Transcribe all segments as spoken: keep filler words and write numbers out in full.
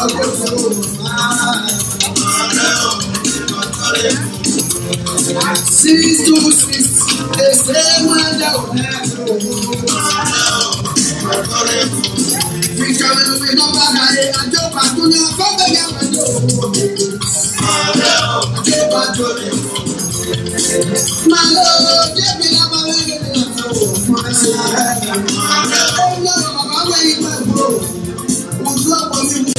Six to six, they say when they will have to. We come in with no bad idea, and joke at you, your father, young and you. My lord, give me a man. Oh, no, I'm waiting for you. We'll drop on you.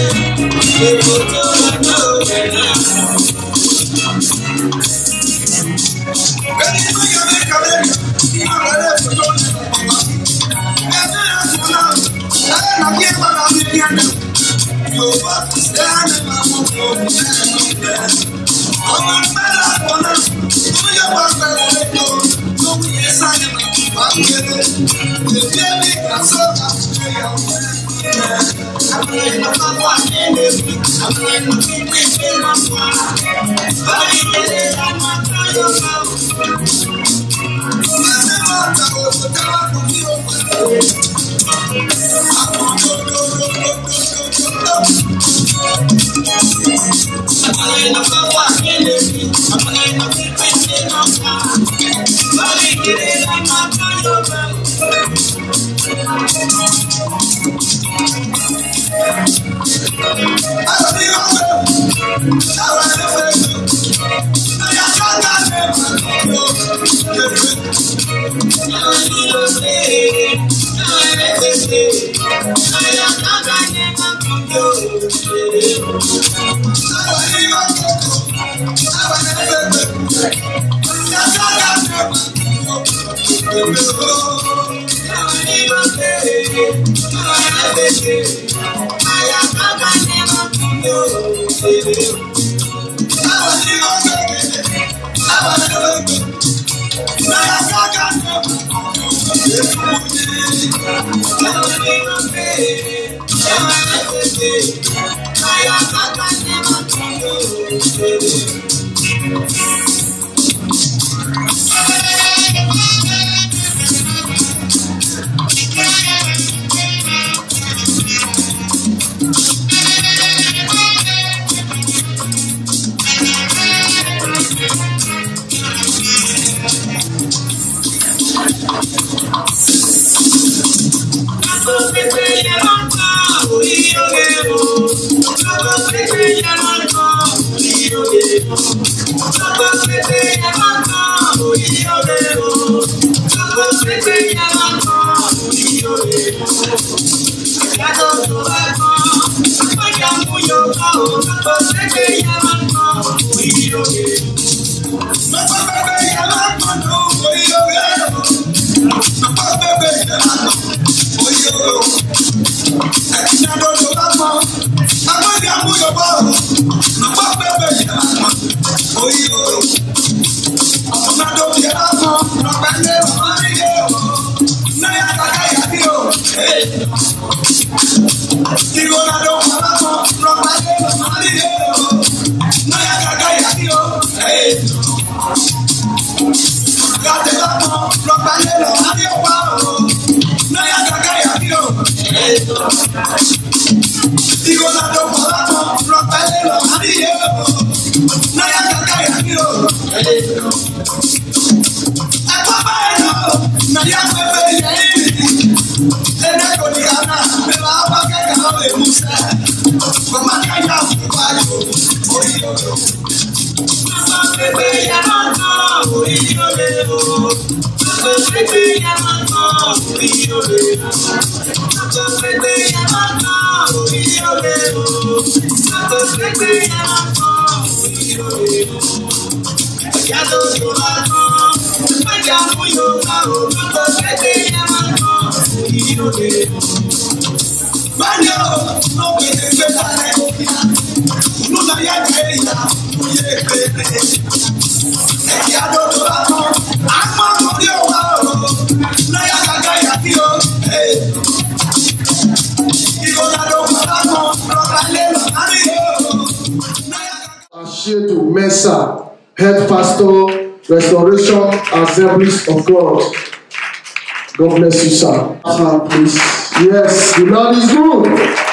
To Mesa, Head Pastor, Restoration Assemblies of God. God bless you, sir. Uh, please. Yes, the Lord is good.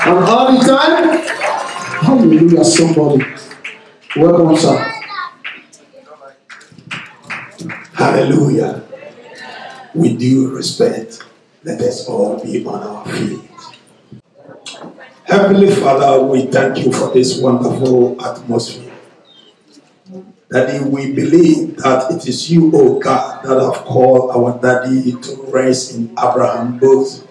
And all the time, hallelujah, somebody. Welcome, sir. Hallelujah. With due respect, let us all be on our feet. Heavenly Father, we thank you for this wonderful atmosphere. Daddy, we believe that it is you, O God, that have called our daddy to rest in Abraham's bosom.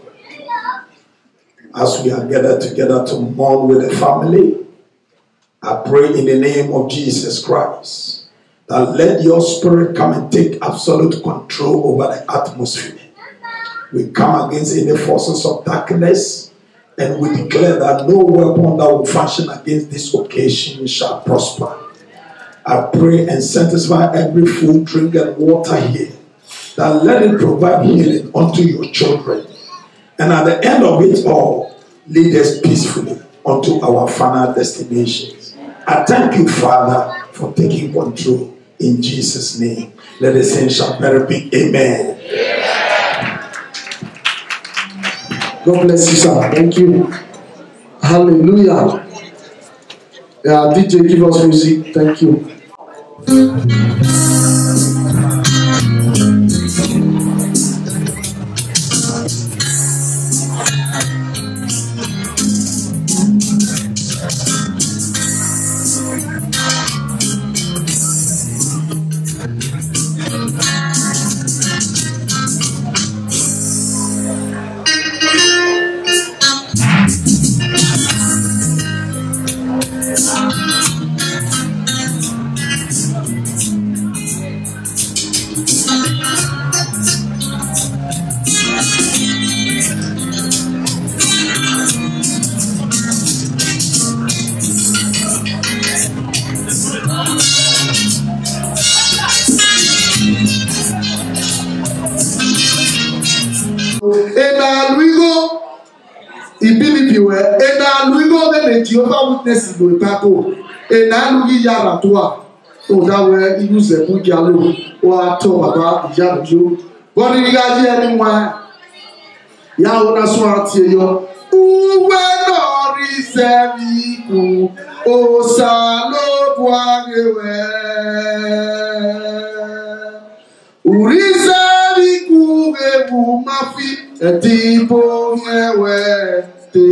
As we are gathered together to mourn with the family, I pray in the name of Jesus Christ that let your spirit come and take absolute control over the atmosphere. We come against any forces of darkness, and we declare that no weapon that will function against this occasion shall prosper. I pray and satisfy every food, drink, and water here, that let it provide healing unto your children. And at the end of it all, lead us peacefully unto our final destinations. I thank you, Father, for taking control in Jesus' name. Let the saints shout very big amen. God bless you, sir. Thank you. Hallelujah. Yeah, D J, give us music. Thank you. Jehovah Witness in the battle, and I look at Yaratua, oh, that way you use a book yellow or talk about the Yarajo. What did you guys hear anyone? Yahoo, Swatio, who went on reserve, oh, Salo Boagewe, who reserve, who Mafi, a tipo here,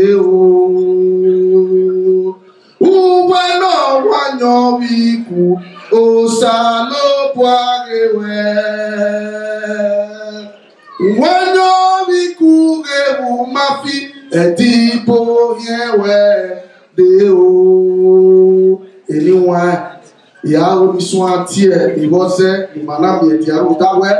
Uweno wanyo wiku osalo bwagewe Uweno wiku gebu mafi edipo yewe deo Anyone Yahoo Niswantie Ibose Imanami Etiaru Dawe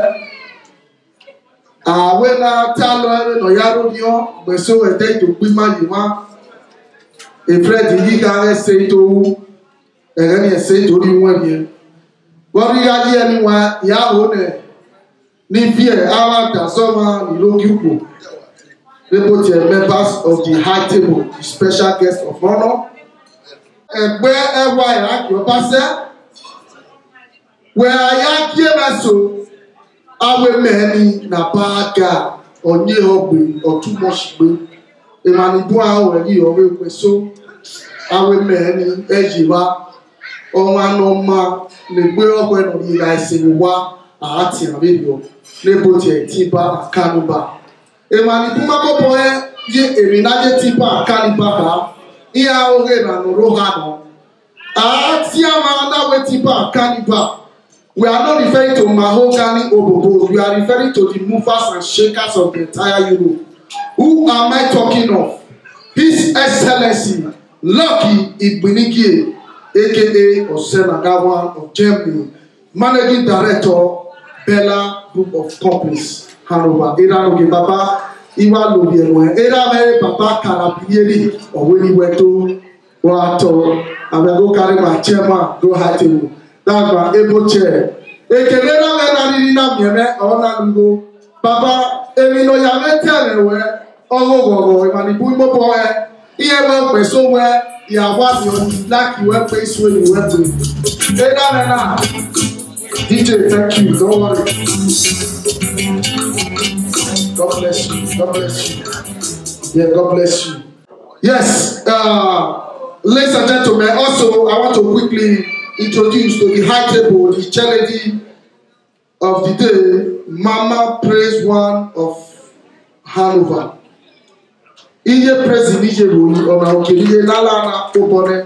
Awena talo no yaro nyo beso ete to pima yiwa e Fred yiga say to e say to ni won ye Bori ya ye ni wa ya o ne ni fear our da soma ni lokiuko they both members of the high table, the special guest of honor egbe ewa ira ki o ba se where ya ki e so Awe many na baga onye ogbe or too much gbe emanibu awe yi owe kweso awe many ejiwa onwa no ma le gbe ogbe no ni ga isinwa ati abeyo le bo ti tiba akanuba emanibu mabobo e ye emi na je tiba akaniba ba iya oge na no roha no ati ama na we tiba akaniba. We are not referring to mahogany obobos. We are referring to the movers and shakers of the entire Europe. Who am I talking of? His Excellency Lucky Ibinigie, aka Osenagawan of Germany, Managing Director, Bella Group of Companies, Hanover. Era Logi Baba, Iwa Logi Enwe, Era Mary Baba Karabinieri, or Winnie Weto, Wato, and we go carry my chairman, go high table. Dagba ebo chair. Ekele na me na ni na mieme ona ngo. Baba emi no ya me tele we. Ogo gogo imani bu mo bo e. Iye wo pe so we ya wa mi on like you we pe so ni we pe. E na na na. D J, thank you. Don't worry. God bless you. God bless you. Yeah, God bless you. Yes, uh, ladies and gentlemen, also I want to quickly introduce to the high table the challenges of the day, Mama Praise One of Hanover. Iye praise nije ròyìn ọ̀nà òkèlè iye lálàá òbọ̀nẹ́.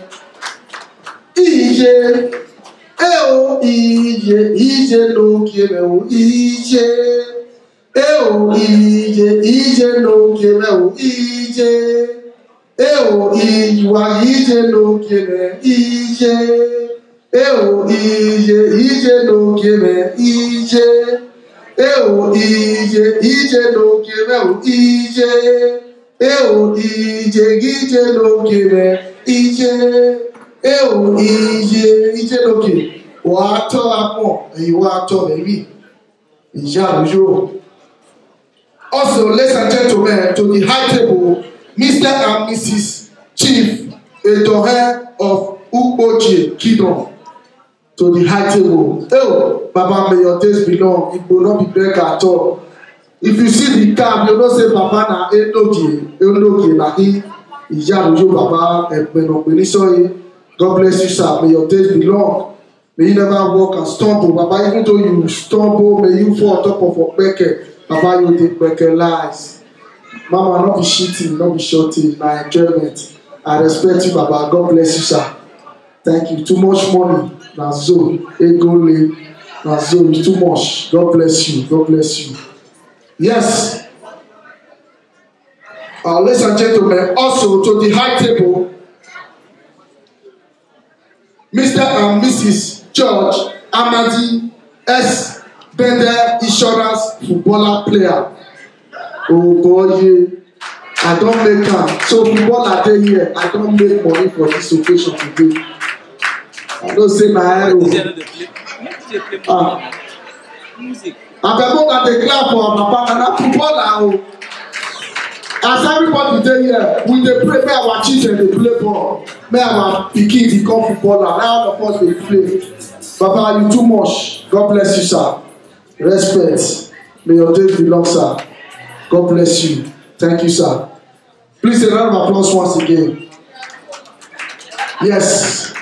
Iye eo iye iye lókè mẹ́wò iye eo iye iye lókè mẹ́wò iye eo iwa iye lókè mẹ́ iye eo iye iye lókè mẹ́ iye eo iye iye lókè mẹ́wò iye. Eo ije ije lókè rẹ̀ ije eo ije ije lókè wà á tọ́ apọ̀ èyí wà á tọ́ ẹ̀rí ìyá àlùjọ. Also, ladies and gentlemen, to the high table, Mister and Missus Chief Edohe of Osagie Kingdom. To the high table. Oh, Baba, may your taste belong. It will not be break at all. If you see the cab, you don't say Papa na Enoki, Enoki na he, Ijarujo Baba, Epenopenisoi. God bless you, sir. May your days be long. May you never walk and stumble. Baba, even though you stumble, may you fall on top of a beke. Baba, you take beke lies. Mama, not be cheating, not be shorting. My enjoyment. I respect you, Baba. God bless you, sir. Thank you. Too much money. Nazo, Egole, Nazo, it's too much. God bless you. God bless you. Yes, uh, ladies and gentlemen, also to the high table, Mister and Missus George Amadi S. Bender Insurance footballer player. Oh boy, I don't make am. So footballer dey here, I don't make money for this occasion today. I don't say my hero. Ah. Abebo na dey clap for our papa and na footballer o. As everybody dey here, we dey pray make our children dey play ball, make our pikin become footballer. Now all of us dey play. Baba, you too much. God bless you, sir. Respect. May your days be long, sir. God bless you. Thank you, sir. Please a round of applause once again. Yes.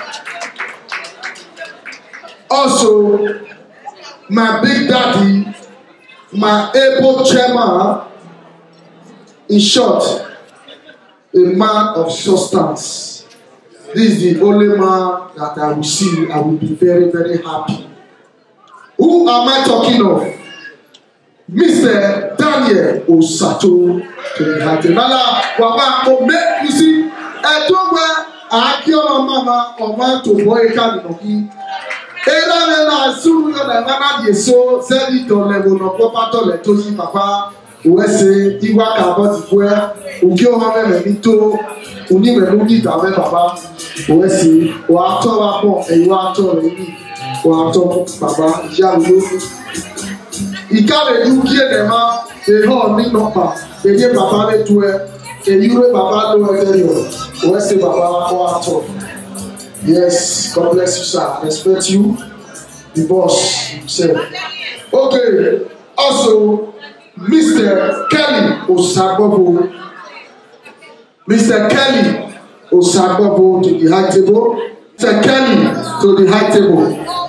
Also, my big daddy, my able chairman, in short, a man of substance. This is the only man that I will see. I will be very, very happy. Who am I talking of? Mister Daniel Osagie to the heart. Nala, Waba, you see, I don't wear a kill mama or man to boy can Ela nena suru yo na nana die so seli to level no papa to le to si papa we se iwa ka bo ti kwe o ki o ma me mi to oni me no di ta me papa we se wa to wa po e wa to le ni wa to papa ja lo ikale du ki e de ma e ho ni no pa e je papa le tu e e yure papa lo e yo we se papa wa to. Yes, God bless you, sir. I respect you, the boss himself. Okay, also, Mister Kelly Osagie. Mister Kelly Osagie to the high table. Mister Kelly to the high table.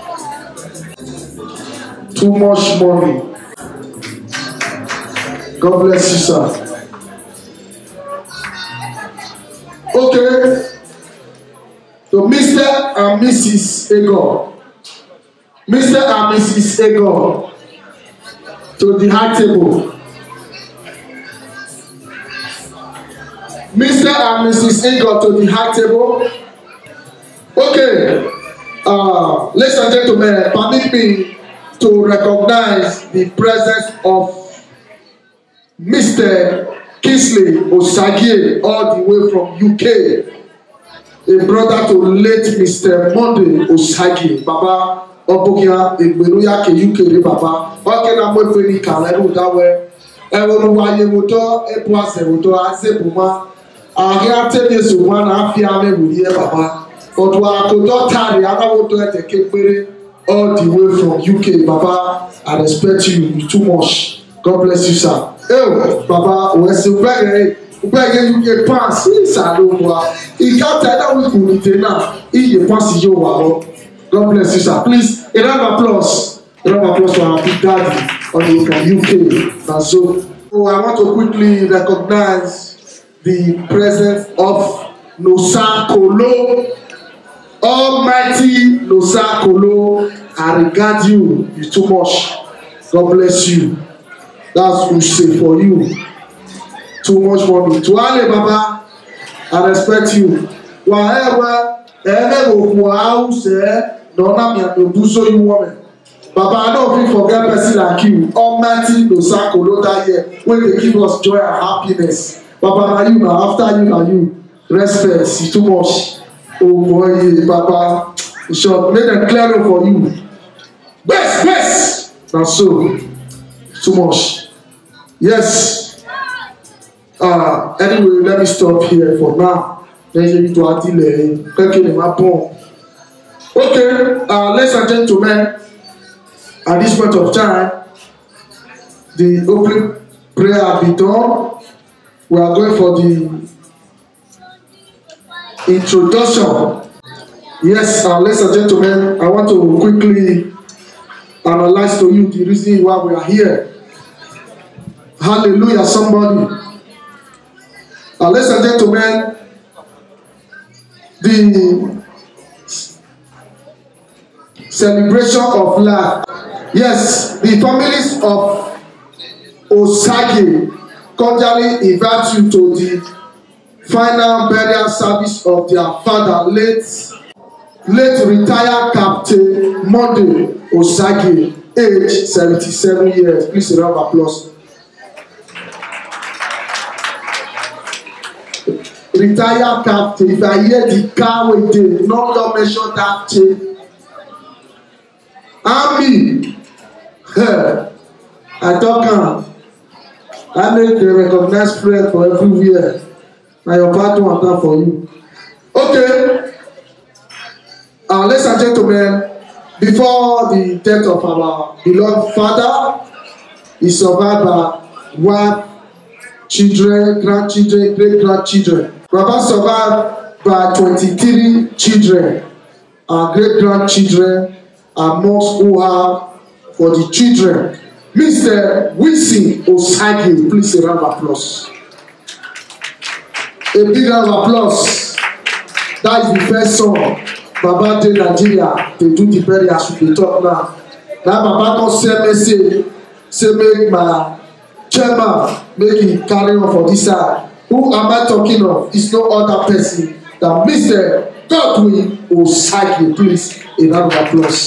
Too much money. God bless you, sir. Okay. So Mister and Missus Ego, Mister and Missus Ego to the high table. Mister and Missus Ego to the high table. Okay, uh, ladies and gentlemen, permit me to recognize the presence of Mister Kingsley Osagie all the way from U K. A brother to late Mister Monday Osagie, Baba Obogia, Egbenuya ke U K Baba. Okay, na mo pe ni kan leru dawe. E wonu waye moto, e po ase moto ase buma. Ahi atemi suma na afia me wuri e Baba. Odo akodo tari anawoto e teke pere all the way from U K Baba. I respect you too much. God bless you, sir. Eh, Baba, we se bere bẹ́ẹ̀ yẹn yẹ pass ìsàlùwà ìkàtà ẹ̀dá wíìkù nìtẹ̀ náà ìyẹ pass yóò wà lọ. God bless you, sir. Please, a round of applause. A round of applause for our big daddy on the from U K. And so, so I want to quickly recognize the presence of Nosa Kolo. Almighty Nosa Kolo, I regard you. You're too much. God bless you. That's what we say for you. Too much money. To Ale Baba, I respect you. Whatever, ever go house, don't have me to do so you woman. Baba, I don't forget person like you. Almighty Nosa Kolo that year when they give us joy and happiness. Baba, now you now after you now you respect. It's too much. Oh boy, Baba, in short, make them clear up for you. Best, best. Now so, too much. Yes. Uh, anyway, let me stop here for now. Then you need to attend the Okay, uh, ladies and gentlemen, at this point of time, the opening prayer has been done. We are going for the introduction. Yes, uh, ladies and gentlemen, I want to quickly analyze to you the reason why we are here. Hallelujah, somebody. Uh, ladies and gentlemen, the celebration of life. Yes, the families of Osagie cordially invite you to the final burial service of their father, late, late retired Captain Monday Osagie, age seventy-seven years. Please a round of applause. Retired Captain. If I hear the car waiting, no don't mention that thing. Army, I talk. I make the recognized prayer for everywhere. Now your part one time for you. Okay. Uh, ladies and gentlemen, before the death of our beloved father, he survived by wife, children, grandchildren, great grandchildren. Baba survived by twenty-three children and great grandchildren, amongst who have for the children. Mister Wilson Osagie, please a round of applause. A big round of applause. That is the first song Baba did Nigeria. They do the very as we talk now. Now Baba don't say message, say make my chairman make him carry on for this side. Who am I talking of? It's no other person than Mister Godwin Osagie. Please a round of applause.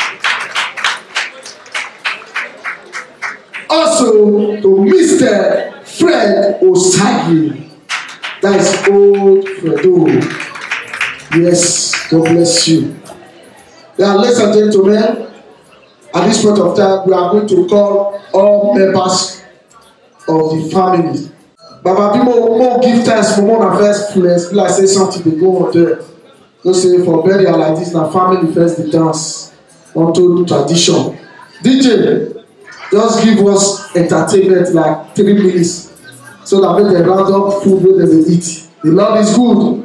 Also to Mister Fred Osagie. That is old Fredo. Yes, God bless you. Now, ladies and gentlemen, at this point of time, we are going to call all members of the family. Baba, people more give thanks for more than first place. Like say something they go on there. Don't say for burial like this, now family first the dance onto tradition. D J. Just give us entertainment like three minutes so that we can round up food where they eat. The Lord is good.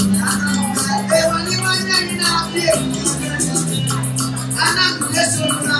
I'm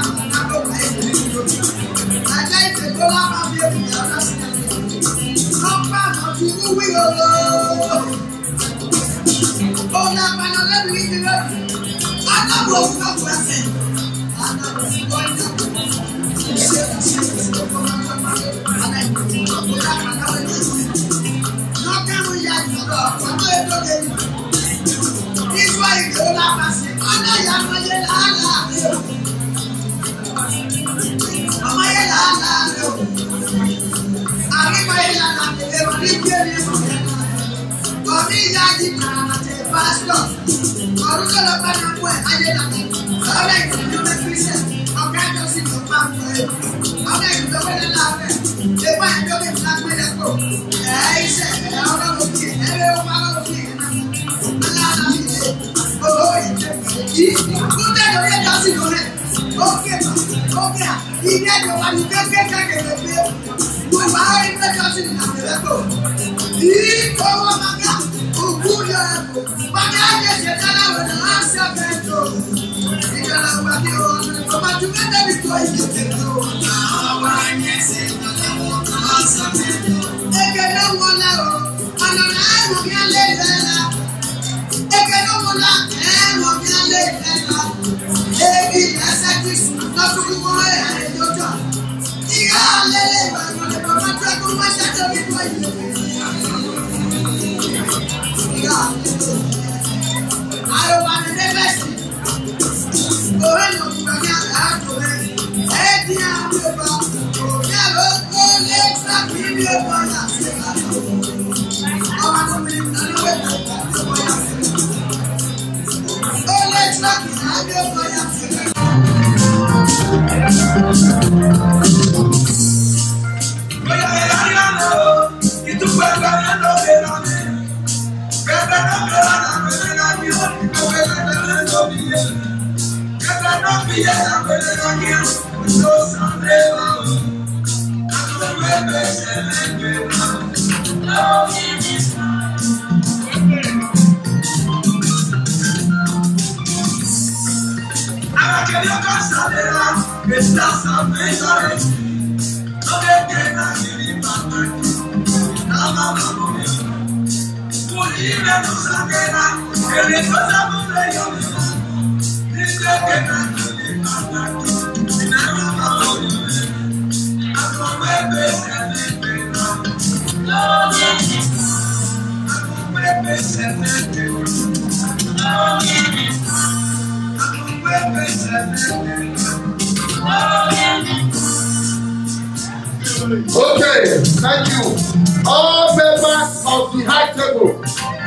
Okay, thank you. All members of the high table.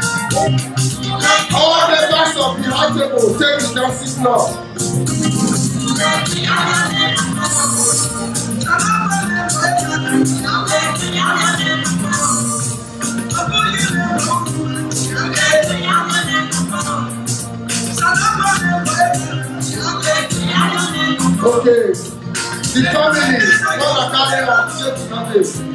All members of the high table, take the dancing floor. Okay, the family, what are carrying on? Take nothing.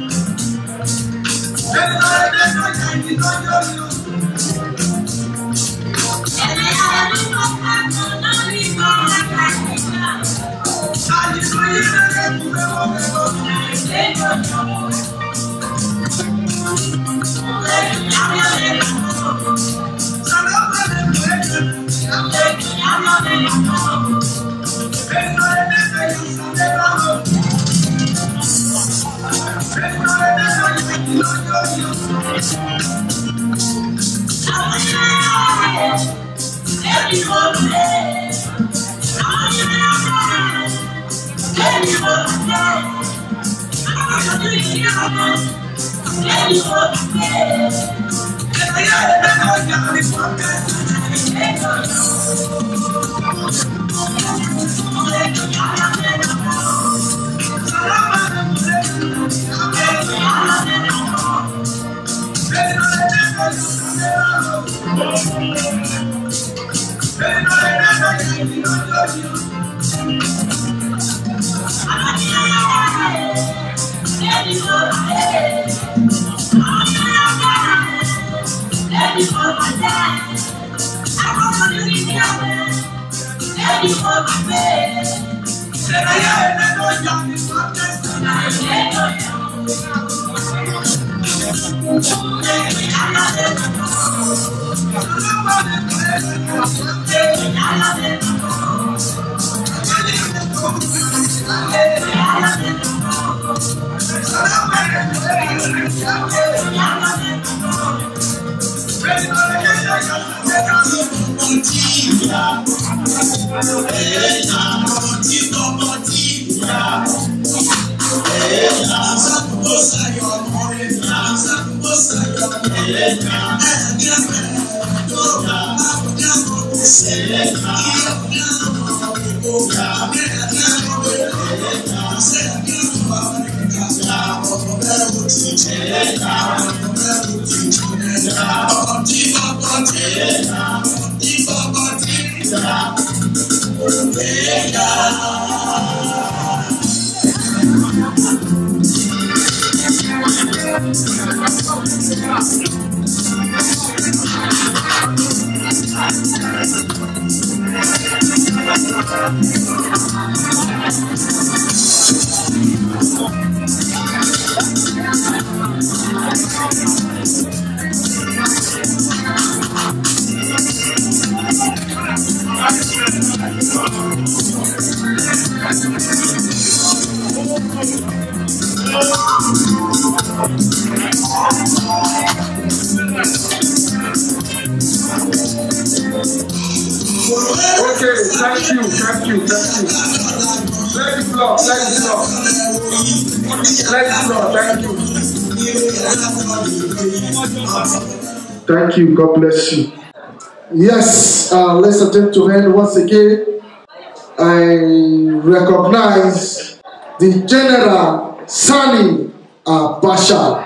Okay, thank you, thank you, thank you. Let it flow, let it flow. Let it flow, thank you. Thank you, God bless you. Yes, uh, let's attempt to end once again. I recognize the General Sani uh, Bashar,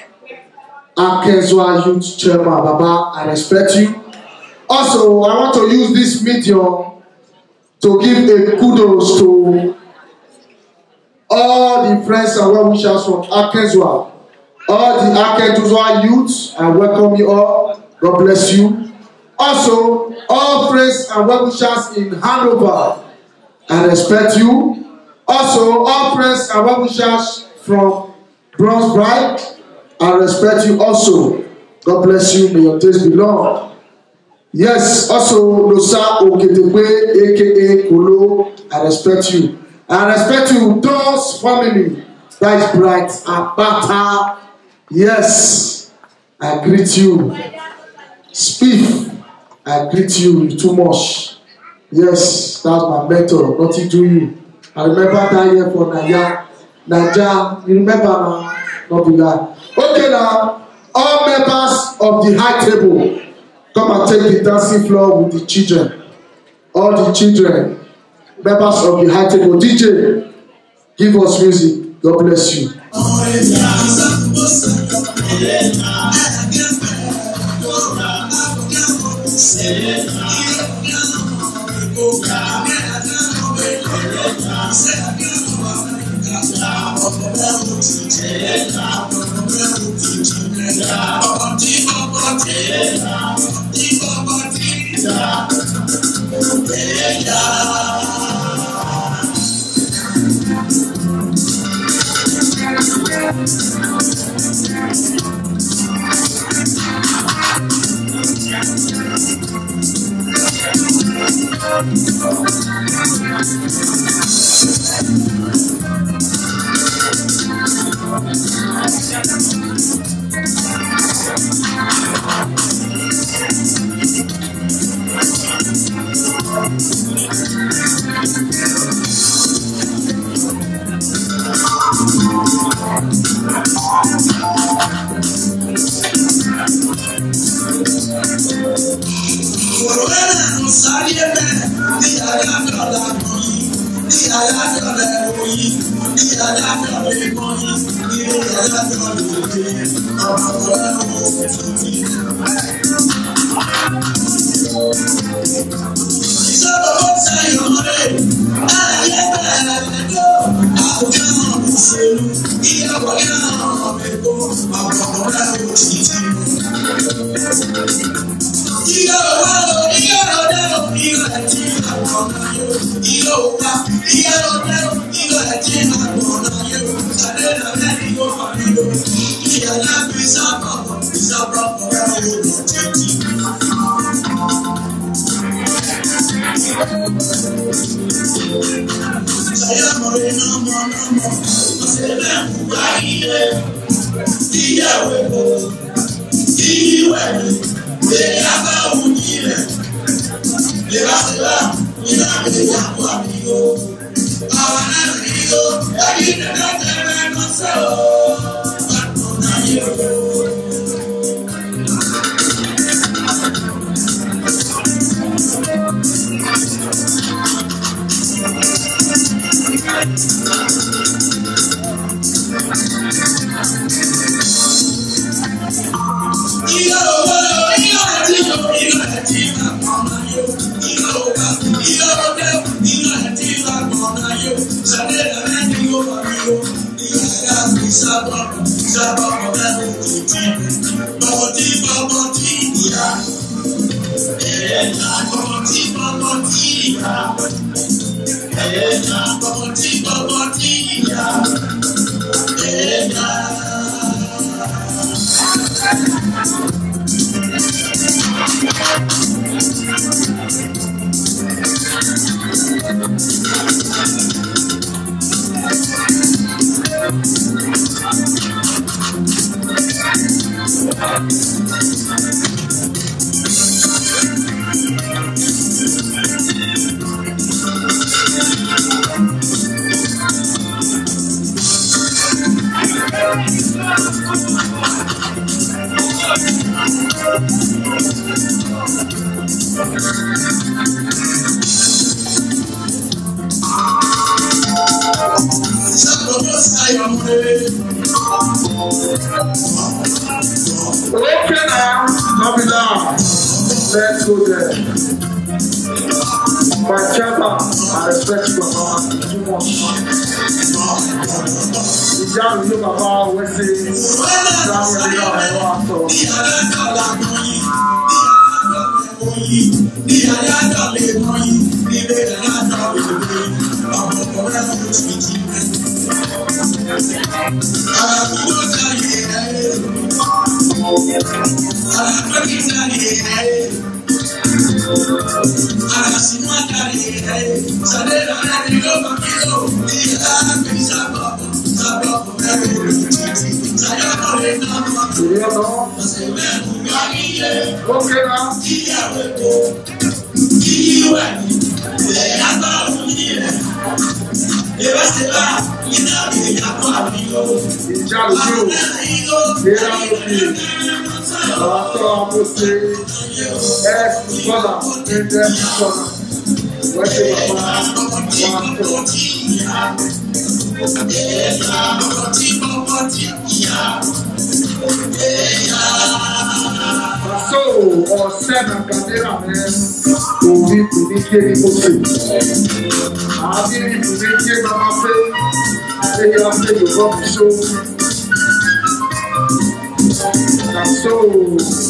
Akezwa Youth Chairman. Baba, I respect you. Also, I want to use this medium to give a kudos to all the friends and well-wishers from Akezwa. All the Akezwa youths, I welcome you all. God bless you. Also, all friends and well-wishers in Hanover, I respect you. Also, all friends and well-wishers from Bronze Bride, I respect you also. God bless you. May your days be long. Yes, also Nosa Oketekwe, aka Kolo, I respect you. I respect you, Doors family. That is Bright Abata. Yes, I greet you. Spiff, I greet you too much. Yes, that's my mentor. Nothing to you. I remember that year for Naja. Naja, you remember now? Not be that. Okay now, all members of the high table, come and take the dancing floor with the children. All the children, members of the high table. D J, give us music. God bless you. Okay now, come down. Let's go there. My chapa, I respect you, Mama. Too much. The young you, Mama, we say, down where you are, I want okay now. So, or seven cadera men who need to be getting Muslim. I didn't to be getting my faith. They are saying you got to show. And so,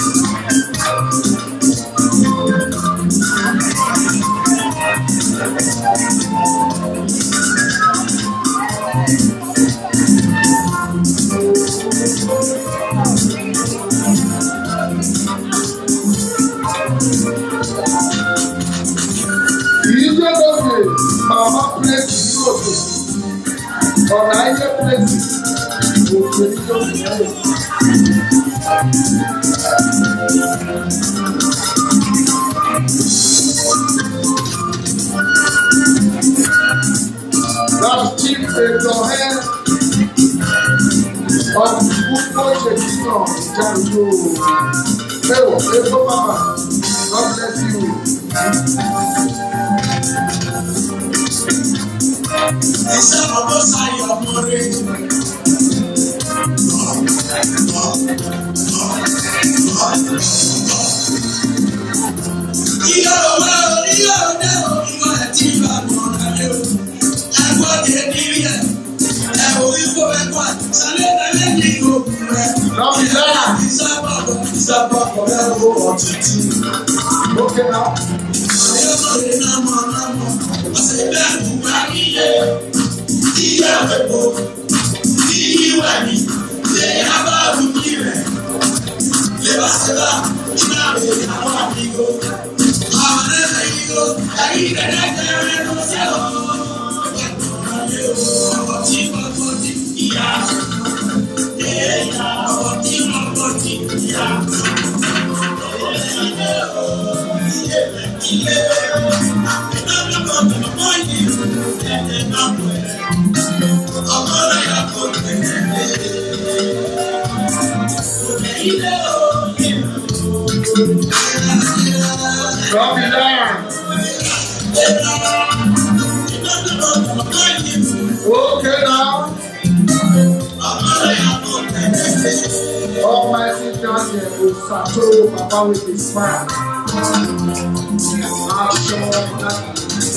Mama place is or either place that's cheap in your hand of football section Janjo. Hello, hello Mama. God bless you. It's a Osagie of More. Okay now. Okay now. Almighty God will settle Papa with his smile. I'm sure that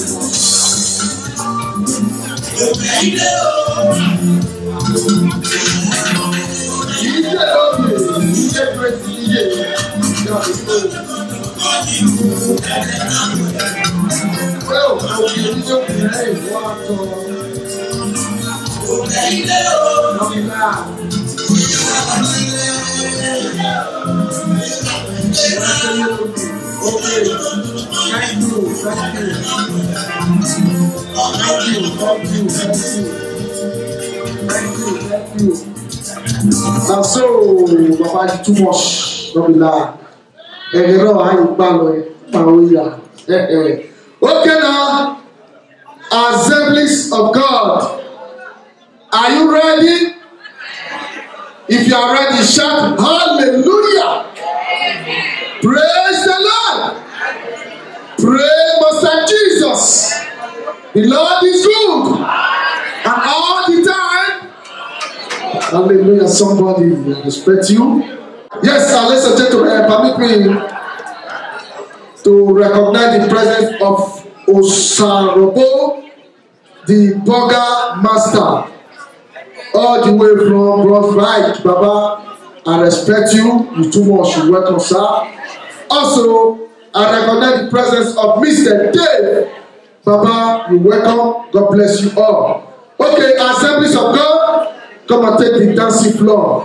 and so, Papa, too much. Don't be lying. And you know, I ain't bad. Okay, now, assemblies of God, are you ready? If you are ready, shout hallelujah. Praise the Lord. Praise Master Jesus. The Lord is good. And all the time. Hallelujah. Somebody respect you. Yes, sir, ladies and gentlemen, permit me to recognize the presence of Osagie, the burger master, all the way from Bros Right, Baba. I respect you. You too much. You welcome, sir. Also, I recognize the presence of Mister Dave. Baba, you welcome. God bless you all. Okay, assemblies of God, come and take the dancing floor.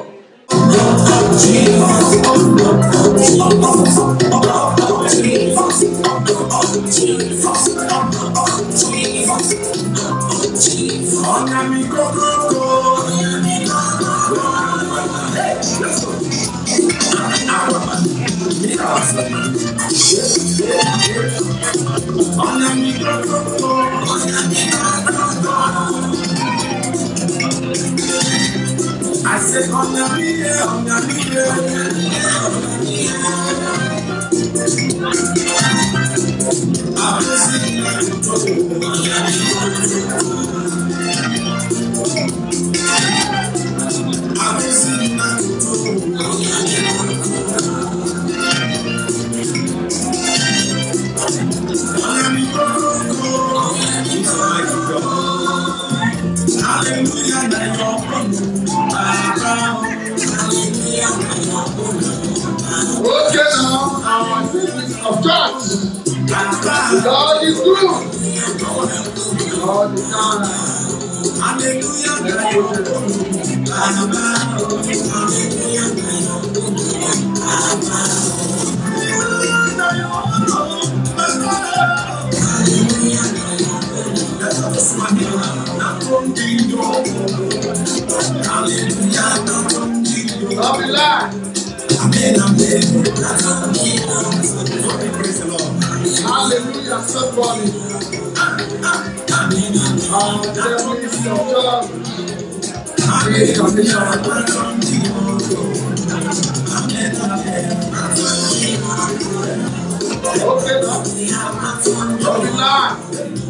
I said, on the media, on the media, I'm listening to I'm listening Okay, now, our citizens of church, the Lord is good all the time. Love you, Lord. Amen, amen. Hallelujah, somebody. Our assemblies of God. Praise okay, love you, Lord.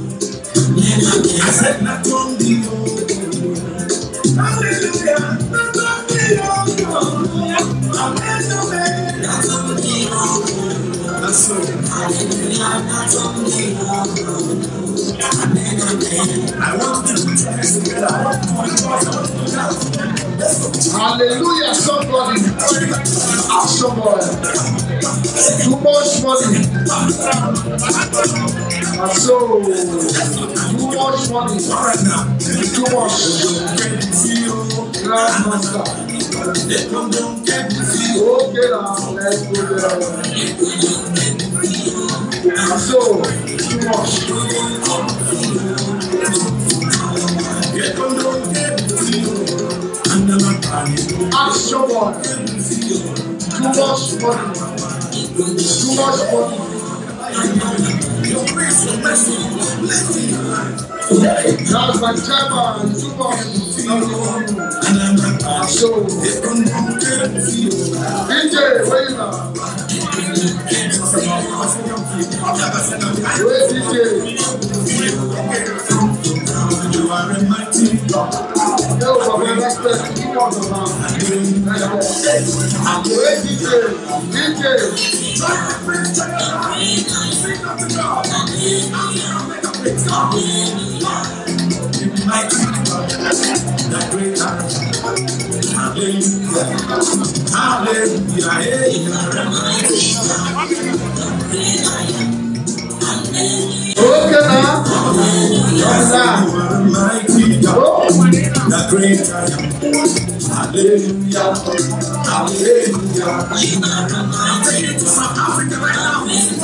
I said, not on the hallelujah. That's so. I want them to try together. Hallelujah, somebody. Somebody. Too much money. So, too much money. Too much. Grandmaster. Okay now, let's go there. So, too much. Action one. Too much money. Too much money. That's my chairman. Too much. So, D J, where you now? Where D J? Yo, for respect, you want to know. Where D J? D J. Okay now. The great hallelujah, hallelujah. I'm taking it to South Africa right now.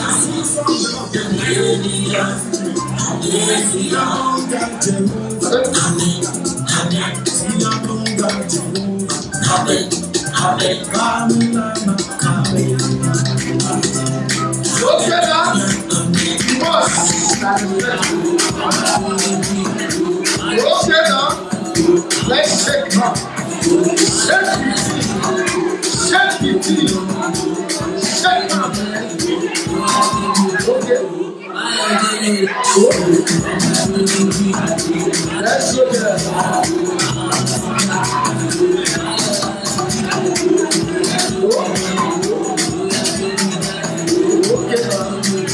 Okay now. Okay now. Let's shake up. Shake it. Shake it. Shake up. Okay. Let's go there. Okay now.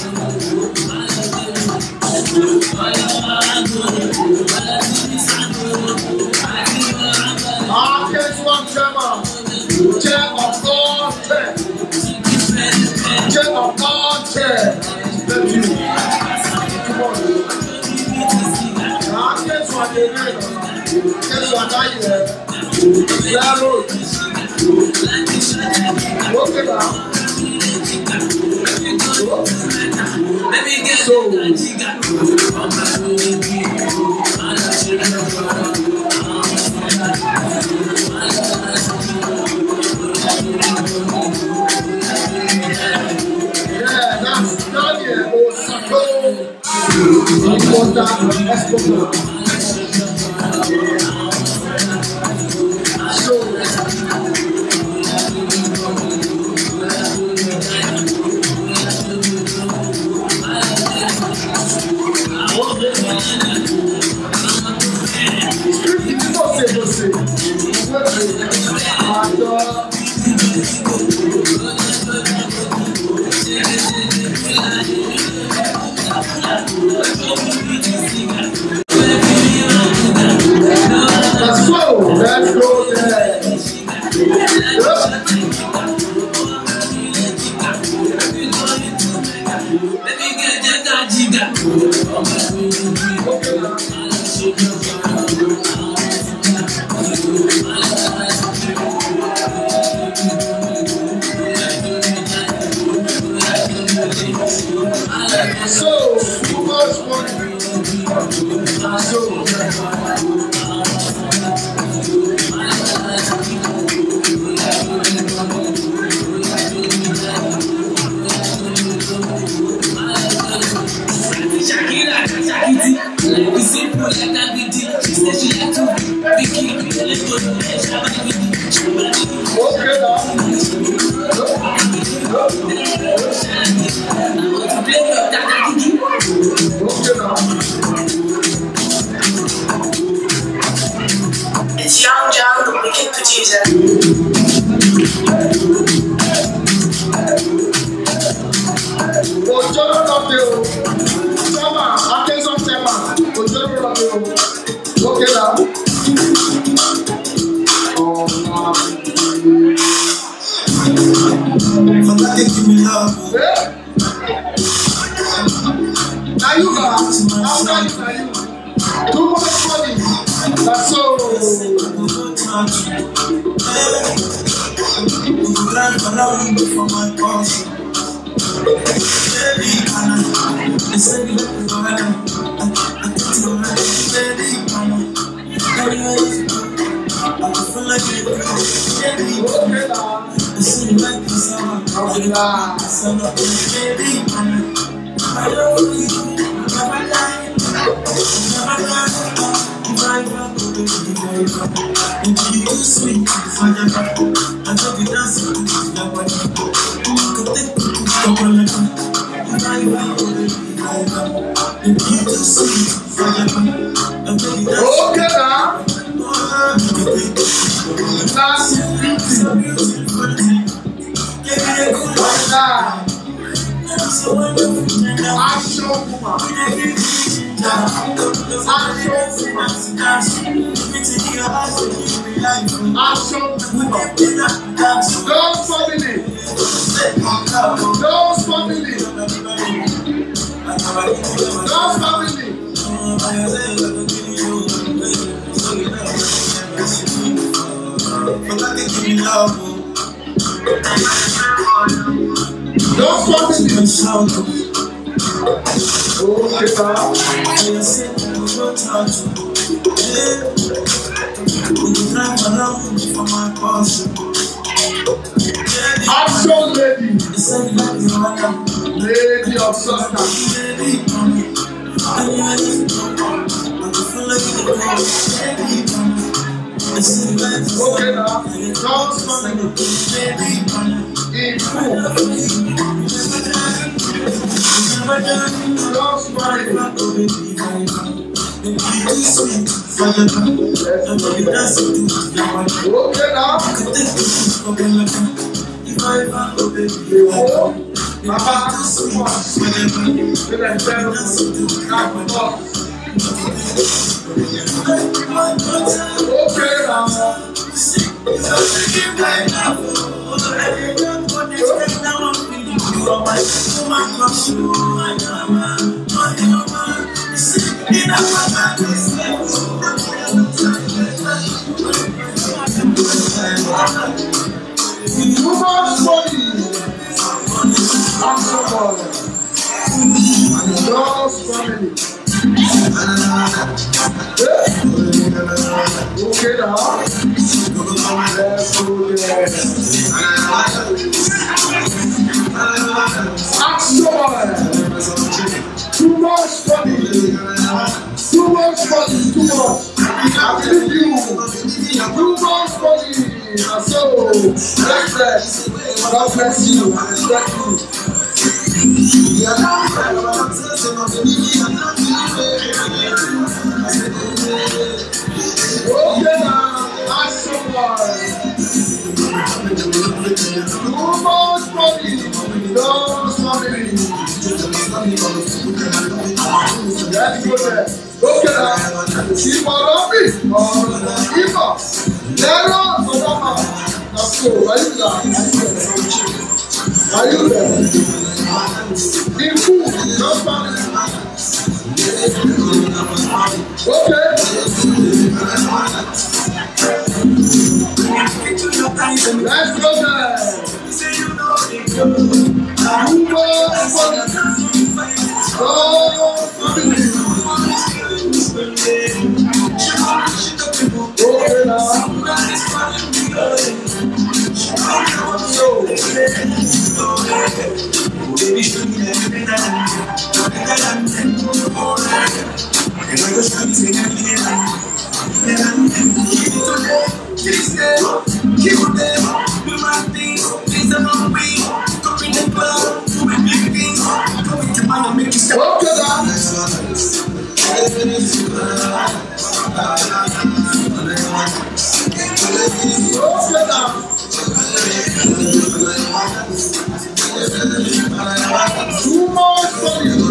Ah, catch one chairman. Chair of God, chair. Chair of God, chair. Thank you. Come on. Ah, catch one day. Catch one night there. Claro. Okay now. So. Yeah, that's Daniel Osagie. So, você, você, você, let's go, let's go there. So, too much money. So, Shakira, Shakiti, like we simple like a beauty. She said she like to be king. Let's go to the okay now. Okay now. Too much money. That's all. Drive around for my boss. Baby, they say you look good. I get to my baby, I feel like you look good. Baby, they say you like this summer. Summer, baby, I love you. Never lie, never lie. Drive up, baby, drive up. And you too sweet, I love you dancing to the body. You could take me to the body. Drive up, baby, drive up. And you too sweet, I love you dancing to the body. So wonderful, I show woman. Those family, those family, those family. Those family. Okay, now. Action lady. Lady of substance. Okay, now. Don't family. In full. Don't family. Okay, now. Papa, okay, now. Too much money. I'm so bored. Those family. Okay, now. Let's go there. Action. Too much money. Too much money. Too much. I believe you. Too much money. So, let's bless. God bless you. I respect you. Okay, now, ask someone. Too much money. Those family. Let's go there. Okay, now. See for me. Or Eva. There are Madama. That's so. Are you there? Are you there? In food. Those family. Okay. Let's go there. Okay, now. Too much for you.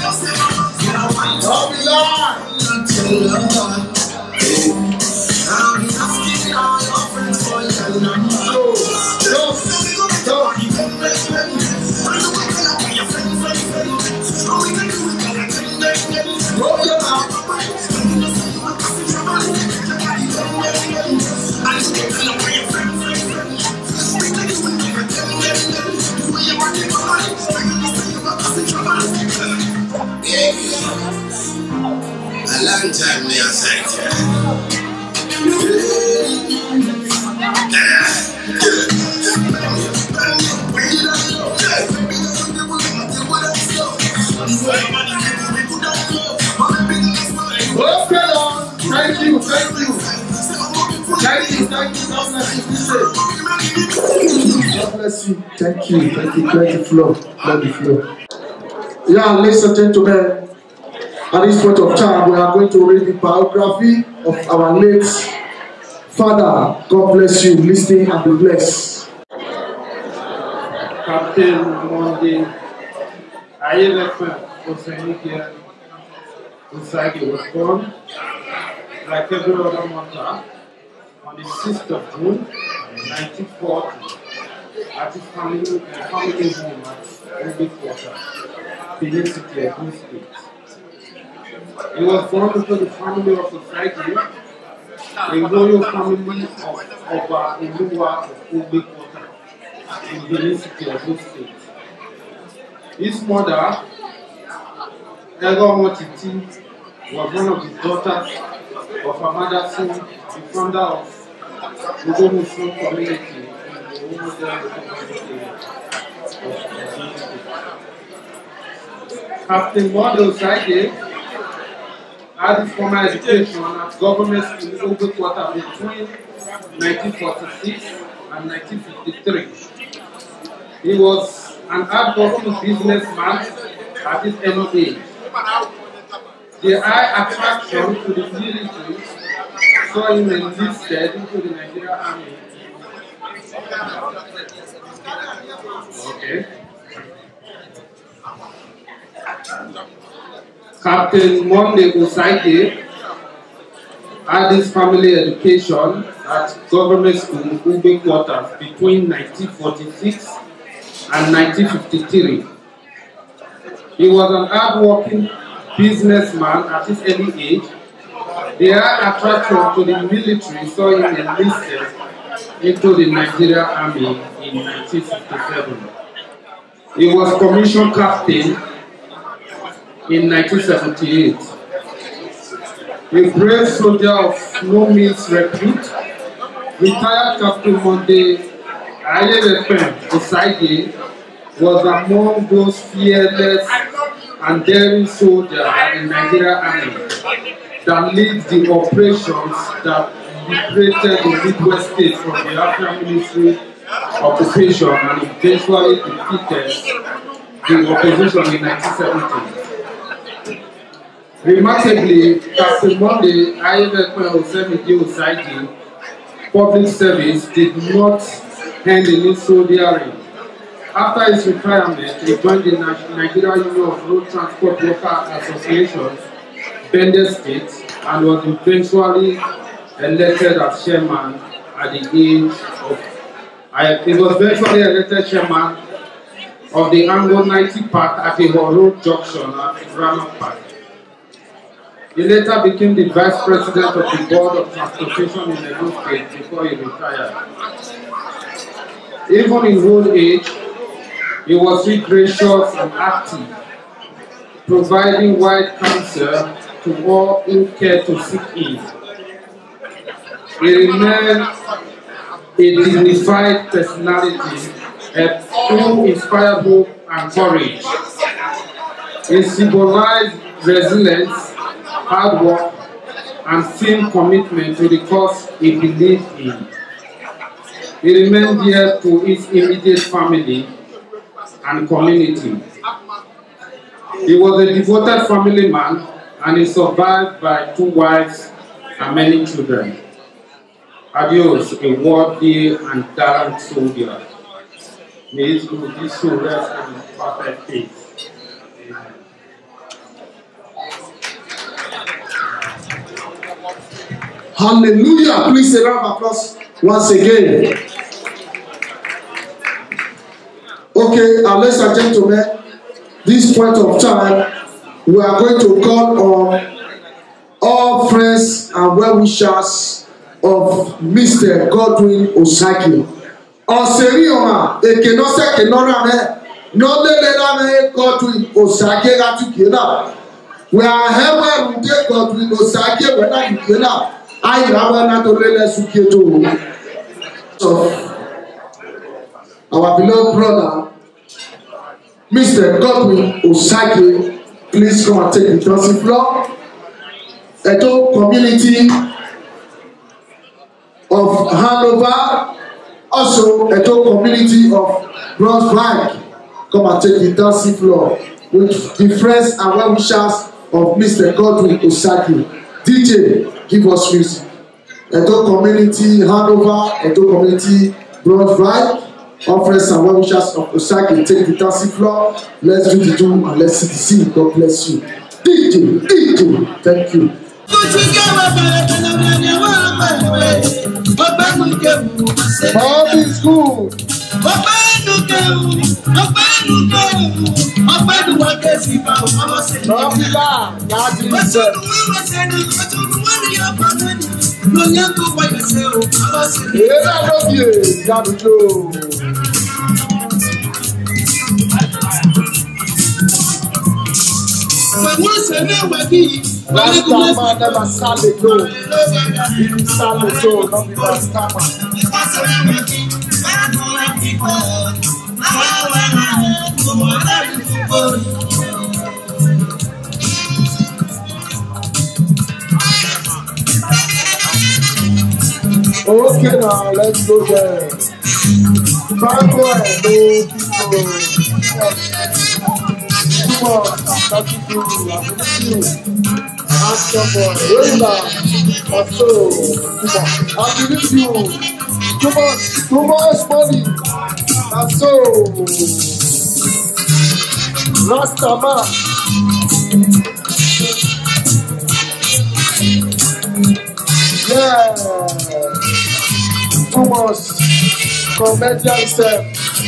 Don't be lying. Okay, Lord. Thank you, thank you. Thank you, thank you. God bless you. God bless you. Thank you, thank you. Let the flow, let the flow. Yeah, ladies and gentlemen, at this point of time, we are going to read the biography of our late father. God bless you. Listen and be blessed. Captain Monday, Osagie Osagie was born, like every other mother, on the sixth of June, nineteen forty, at his family, family home at Osagie Quarter, Benin City, Edo State. He was born into the family of Osagie, a royal family of Oba Oluwa of Osagie Quarter, in Benin City, Edo State. His mother, Edo was one of the daughters of her mother's son, the founder of the Muslim community in the Osagie community of Benin State. Captain Osagie had his formal education at government school in Osagie Quarter between nineteen forty-six and nineteen fifty-three. He was an hard-working businessman at his early age. The high attraction to the military saw him enlisted into the Nigerian Army. Okay. Captain Monday Osagie had his family education at government school in Osagie Quarter between nineteen forty-six and nineteen fifty-three. He was an hard-working businessman at his early age. The high attraction to the military saw him enlisted into the Nigerian Army in nineteen fifty-seven. He was commissioned captain in nineteen seventy-eight. A brave soldier of no means repute, retired Captain Monday Osagie was among those fearless and daring soldiers in the Nigerian Army that led the operations that liberated the Midwest states from the African military occupation and eventually defeated the opposition in nineteen seventy. Remarkably, Captain Monday Osagie public service did not end in his soldiering. After his retirement, he joined the Nigeria Union of Road Transport Workers Association, Bende State, and was eventually elected as chairman at the age of. He was eventually elected chairman of the Ango ninety Park at the Road Junction at Rama Park. He later became the vice president of the board of transportation in Edo State before he retired. Even in old age, he was still gracious and active, providing wise counsel to all who cared to seek him. He remained a dignified personality who inspired hope and courage. He symbolized resilience, hard work, and firm commitment to the cause he believed in. He remained dear to his immediate family and community. He was a devoted family man and is survived by two wives and many children. Adios, a worthy and gallant soldier. May his good soul rest in perfect peace. Hallelujah. Please a round of applause once again. Okay, uh, ladies and gentlemen, this point of time, we are going to call on all friends and well-wishers of Mister Godwin Osagie. Oserioma, ekenose kenora me, no lelera me Godwin Osagie gatukina. We are heaven with God with Osagie when I get now. I have another relationship to so our beloved brother, Mister Godwin Osagie, please come and take the dancing floor. Edo community of Hanover, also Edo community of Brunswick, come and take the dancing floor with the friends and well wishers of Mister Godwin Osagie. D J, give us music. Edo community Hanover, Edo community Brunswick, all friends and well wishers of Osagie, take the dancing floor. Let's do the do and let's see the scene. God bless you. D J, D J, thank you. All is good. Rasta man never sell it go. He sell it go, not be Rasta man. Okay now, let's go there. Bango and no people. Come on, that's you. Ask your boy, where you are? That's so. Come on, I believe you. Too much, too much money. That's so. Rasta man. Yeah. Too much. Comedian self.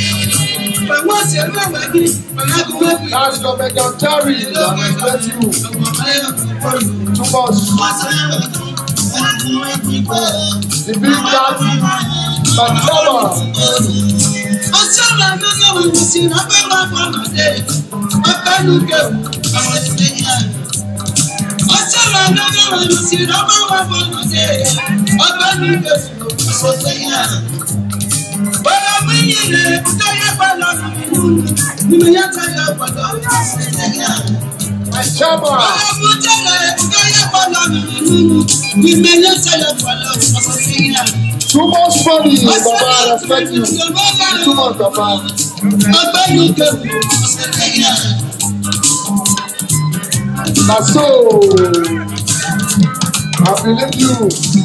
That's comedian Jerry. I respect you. Too much. The big daddy, Bachelor. My Chama. Too much money, Baba, I respect you. Too much, Baba. That's so. I believe you.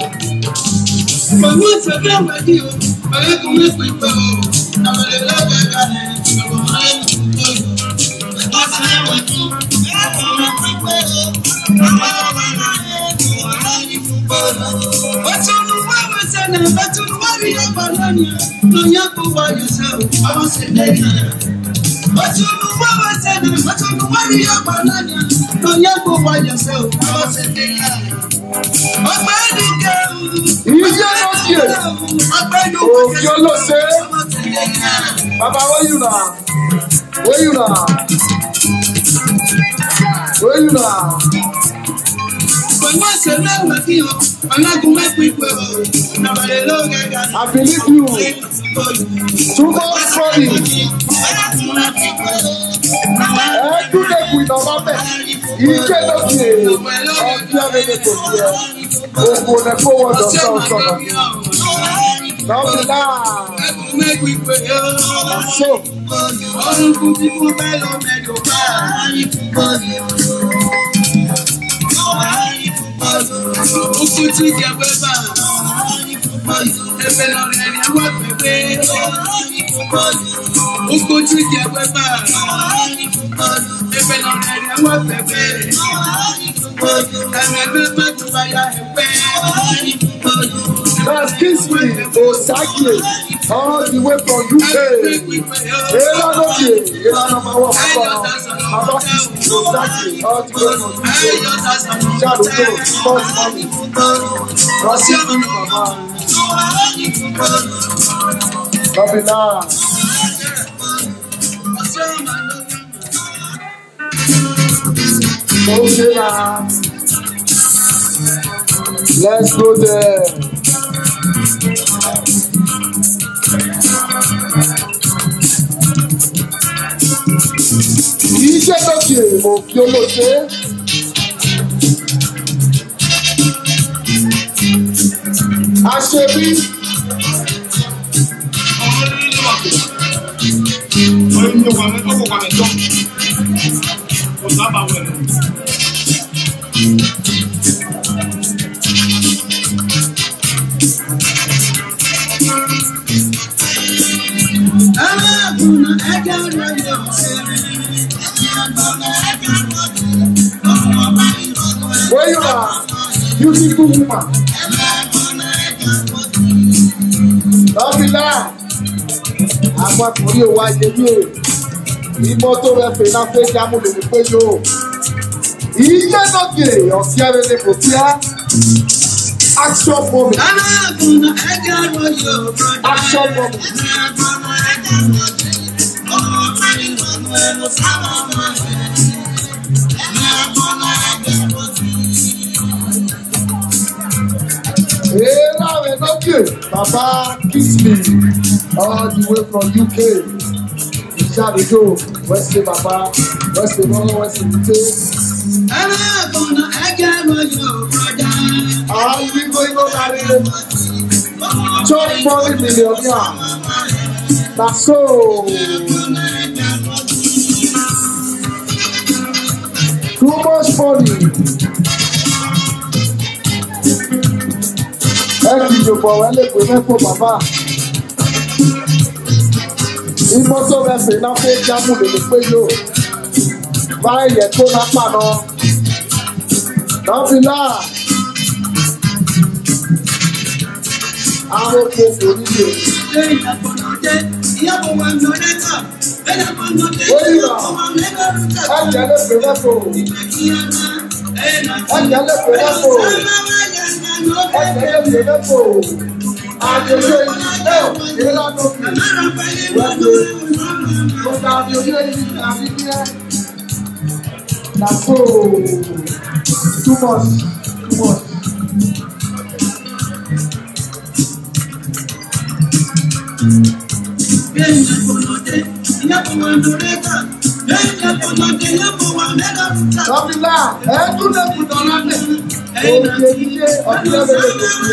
Baba, where you now? Where you now? Where you now? I believe you. Too much money. Every day we know about it. You cannot hear. Oh, the forward of South. Now the land. So. That's Kiss Me, Osagie, all the way from U K. Ela no ye, ela no ma wa papa. Papa Kiss Me, Osagie, all the way from U K. Jado go, small money. Rasi me, Mama. Babylon. Okay, now. Let's go there. Iṣẹ́ lókè òkè olóṣè. Aṣebí. Where you are, beautiful woman. Don't be lying. I'm not for you. Why did you? You must have been a fake camel in the photo. He is not gay or carrying the potia. Action for me. Action for me. Hey, now we're not good. Papa kiss me all the way from U K. Shall we go? Where's the Papa? Where's the mama? Where's the potato? I'm gonna get your brother. Are you going to marry him? Chop forty million, yeah. That's so. Too much money. Ẹ kì í jòpọ̀ wẹ́ lè pè mẹ́fọ́ bàbá. Ìmọ́tò rẹ̀ fè náà fẹ́ jámù lè lè pé yóò. Báyìí tó náà pàná. Nọ́bìlà. Àwọn oko kò nílò. Oyinla, ẹ jẹ́ lè pè mẹ́fọ́. Ẹ jẹ́ lè pè mẹ́fọ́. Ẹgbẹ́ ìgbẹ́ kò àjọyọ̀ ìgbẹ́ ìlànà ìwádìí kò dàbí orí ẹ̀yìn àbí kíá. Nàkó too much too much. Sọ́bìlà ẹ̀ẹ́dún lè kú dọ́là lẹ̀. Òkè ilé ọdún lẹ́bẹ̀rẹ̀ lè fi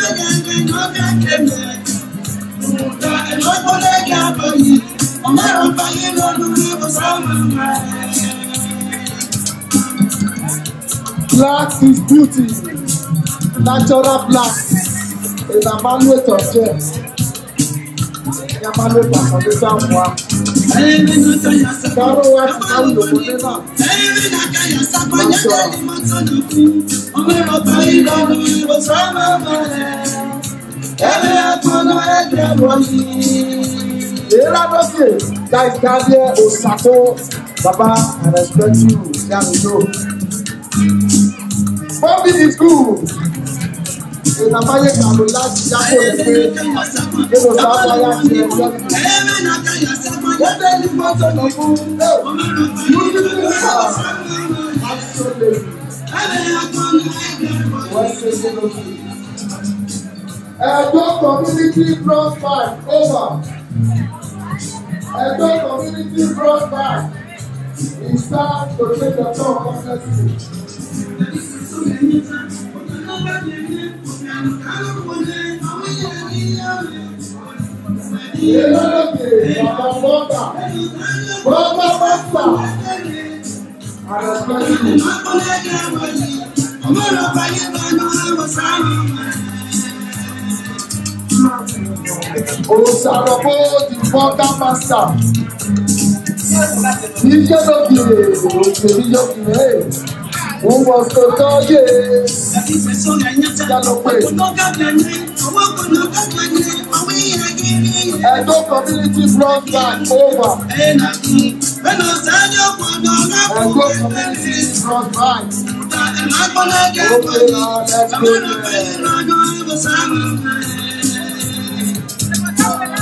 Black is beauty, natural black, is a evaluate of gems. Evaluate of foundation one. Karo wa ti kawo loko nena. That is Daniel Osagie, Baba, I respect you. Bobby is good. In a fire can be like Jaco the Great. It was our fire to the world. What then you want to know? You didn't know. Absolutely. What's the solution? Edo community broadband over. Edo community broadband. It's time to take the talk honestly. Osarabo the water master. Iṣẹ́ lókè òṣèlú yókè. Who was to tell you? Edo community broadband over. Edo community broadband. Okay, now let's go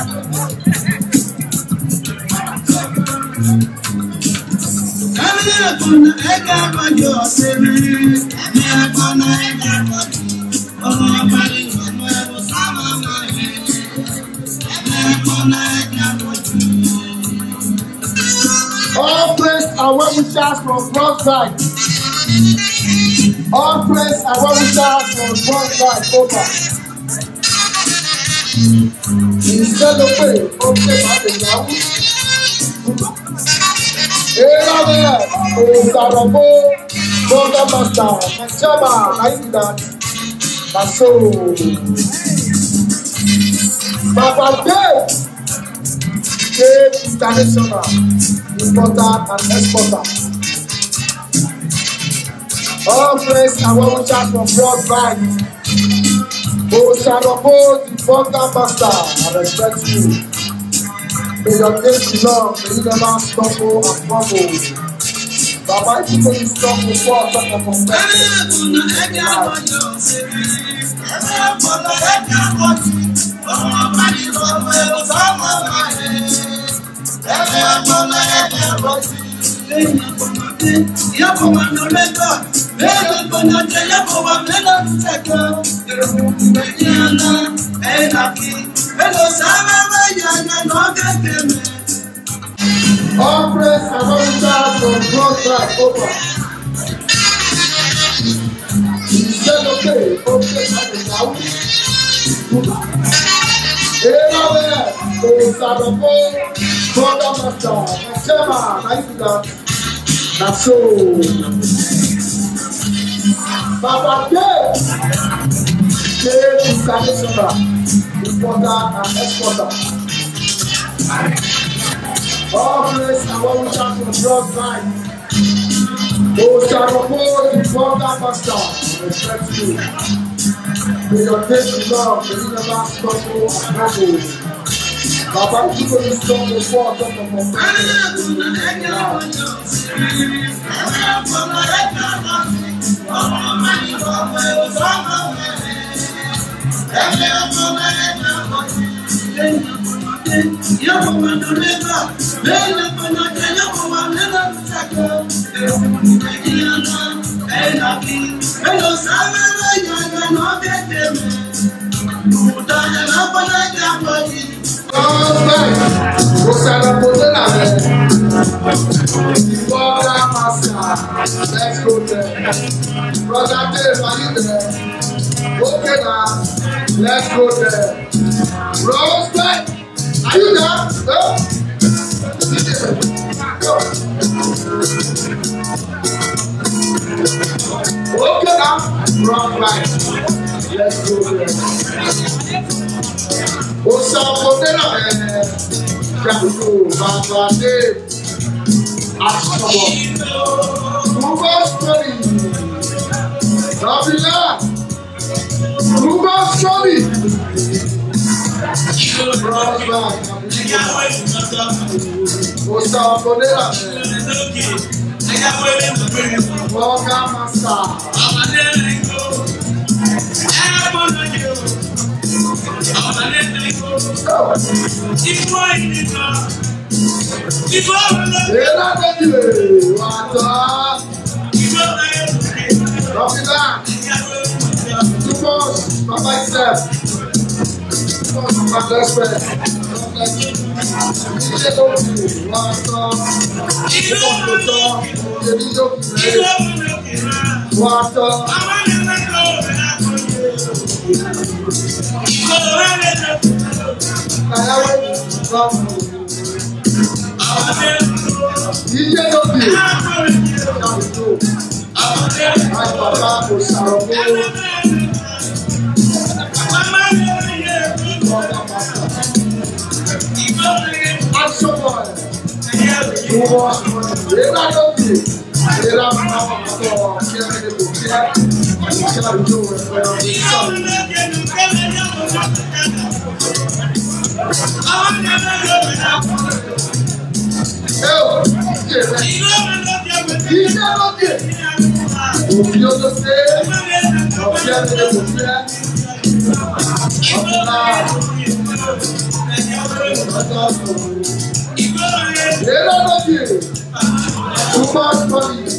there. All praise and well wishes from God's side. All praise and well wishes from God's side. Over. Instead of pay, okay, now. Ela o Sarabo, Boga Master, Machaba, I do that. That's so. Papa Dave, Dave International, importer and exporter. All praise and well wishes from God's side. O Sarabo, the Boga Master, I respect you. May your days be long, may you never stumble and fumble. Baba, if you don't stumble, fall on top of them. All praise and all stars from God's right over. He said, okay, okay, now. Everywhere, oh, Sarabo, Boga Master, Machema, I do that. That's so. Papa Dave, Dave International, importer and exporter. All praise and well wishes from God's side. O Sarabo, the Boga Master, respect you. May your days be long, may you never stumble and fumble. Baba, if you go to stumble, fall on top of my let's go there. Brother Dave, are you there? Okay now, let's go there. Rose, are you there? No? Okay now, wrong line. Let's go there. Osagie, Capt, Baba Dave, Action, Ruba Story, Babila, Ruba Story, Osagie, Boga Master. Too much money.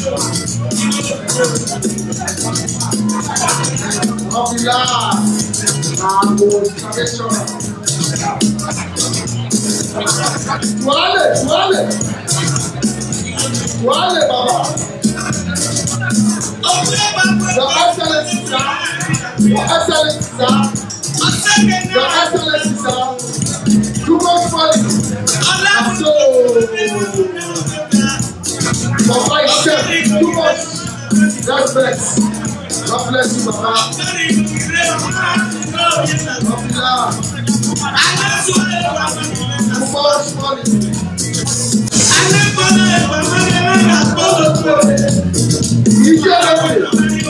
Wale, wale, wale, Baba. Your Excellency, sir. Your Excellency, sir. Your Excellency, sir. Too much money. So, Baba is chef. Too much respect. God bless you, Baba. Too much money. You get everything.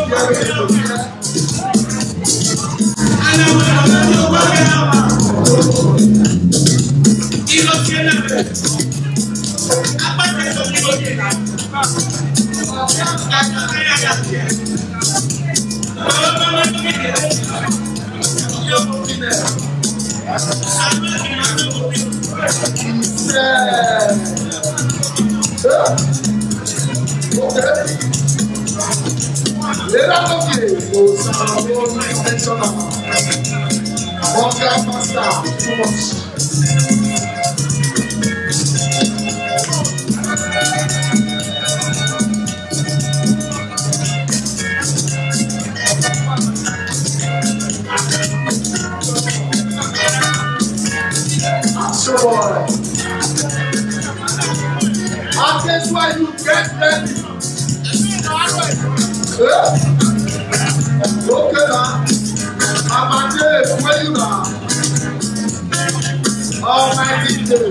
And that's why you get ready. Okay, now. I'm a day where you are. Almighty day.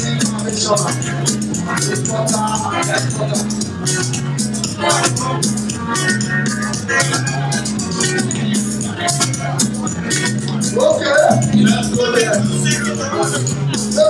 Okay, let's go there. So,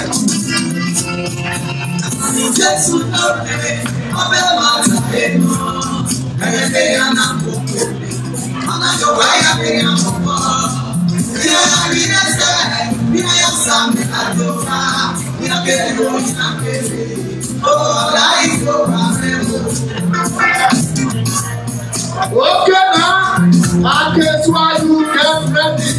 Jésù lóore, ọbẹ̀ máa tàbí mọ́. Ẹ̀yẹ́dẹ́ yà náà kò kò. Ọ̀nà ìjọba yà pé yà mọ̀ pọ̀. Bí a yà rí ẹsẹ̀, bí a yà sàmì àjọba. Bí a kéde lórí náà kéde. Ọ̀la ìjọba rẹ̀ wò. Okay now, I guess why you get ready.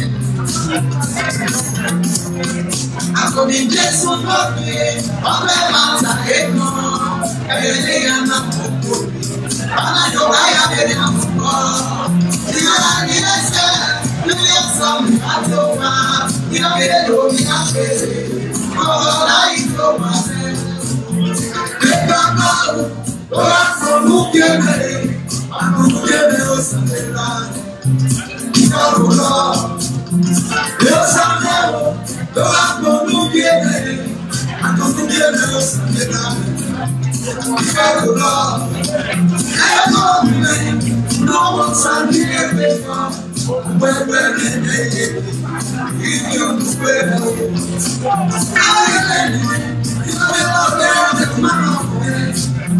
Àkòbí Jésù lóore, ọbẹ̀ máa tàbí mọ́. Ẹ̀yẹ́dẹ́ yà náà kò kò. Ọ̀nà ìjọba yà pé yà mọ̀ pọ̀. Bí a yà rí ẹsẹ̀, bí a yà sàmì àjọba. Bí a kéde lórí náà kéde. Ọ̀la ìjọba rẹ̀ wò. Ẹgbẹ́ ọ̀la fọ̀mù kéde. Àkùnkùnjẹ́mi ó sàmẹ́lá. Ìjọba lọ. Yóò sàmẹ́wò. Tó bá fọ̀mù kéde. Àkùnkùnjẹ́mi ó sàmẹ́lá. Ìjọba lọ. Ẹ̀kọ́ mi lọ́wọ́ sàmì ẹgbẹ́ kan. Pẹ́pẹ́ mi lẹ́yẹ. Ìdí òkúpẹ́ lọ. Àwọn ẹlẹ́ni. Ìjọba lọ bẹ́ẹ̀ ọ̀dẹ̀ máa ń wọlé.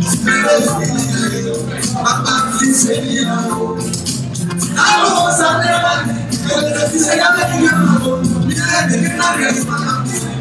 Papa fi se yàwó. Àwọn sàlẹ̀wá ẹ̀rọ fi se yàwó yàwó. Ní ẹ̀ẹ́dẹ̀gbẹ̀ náà rẹ̀ fà.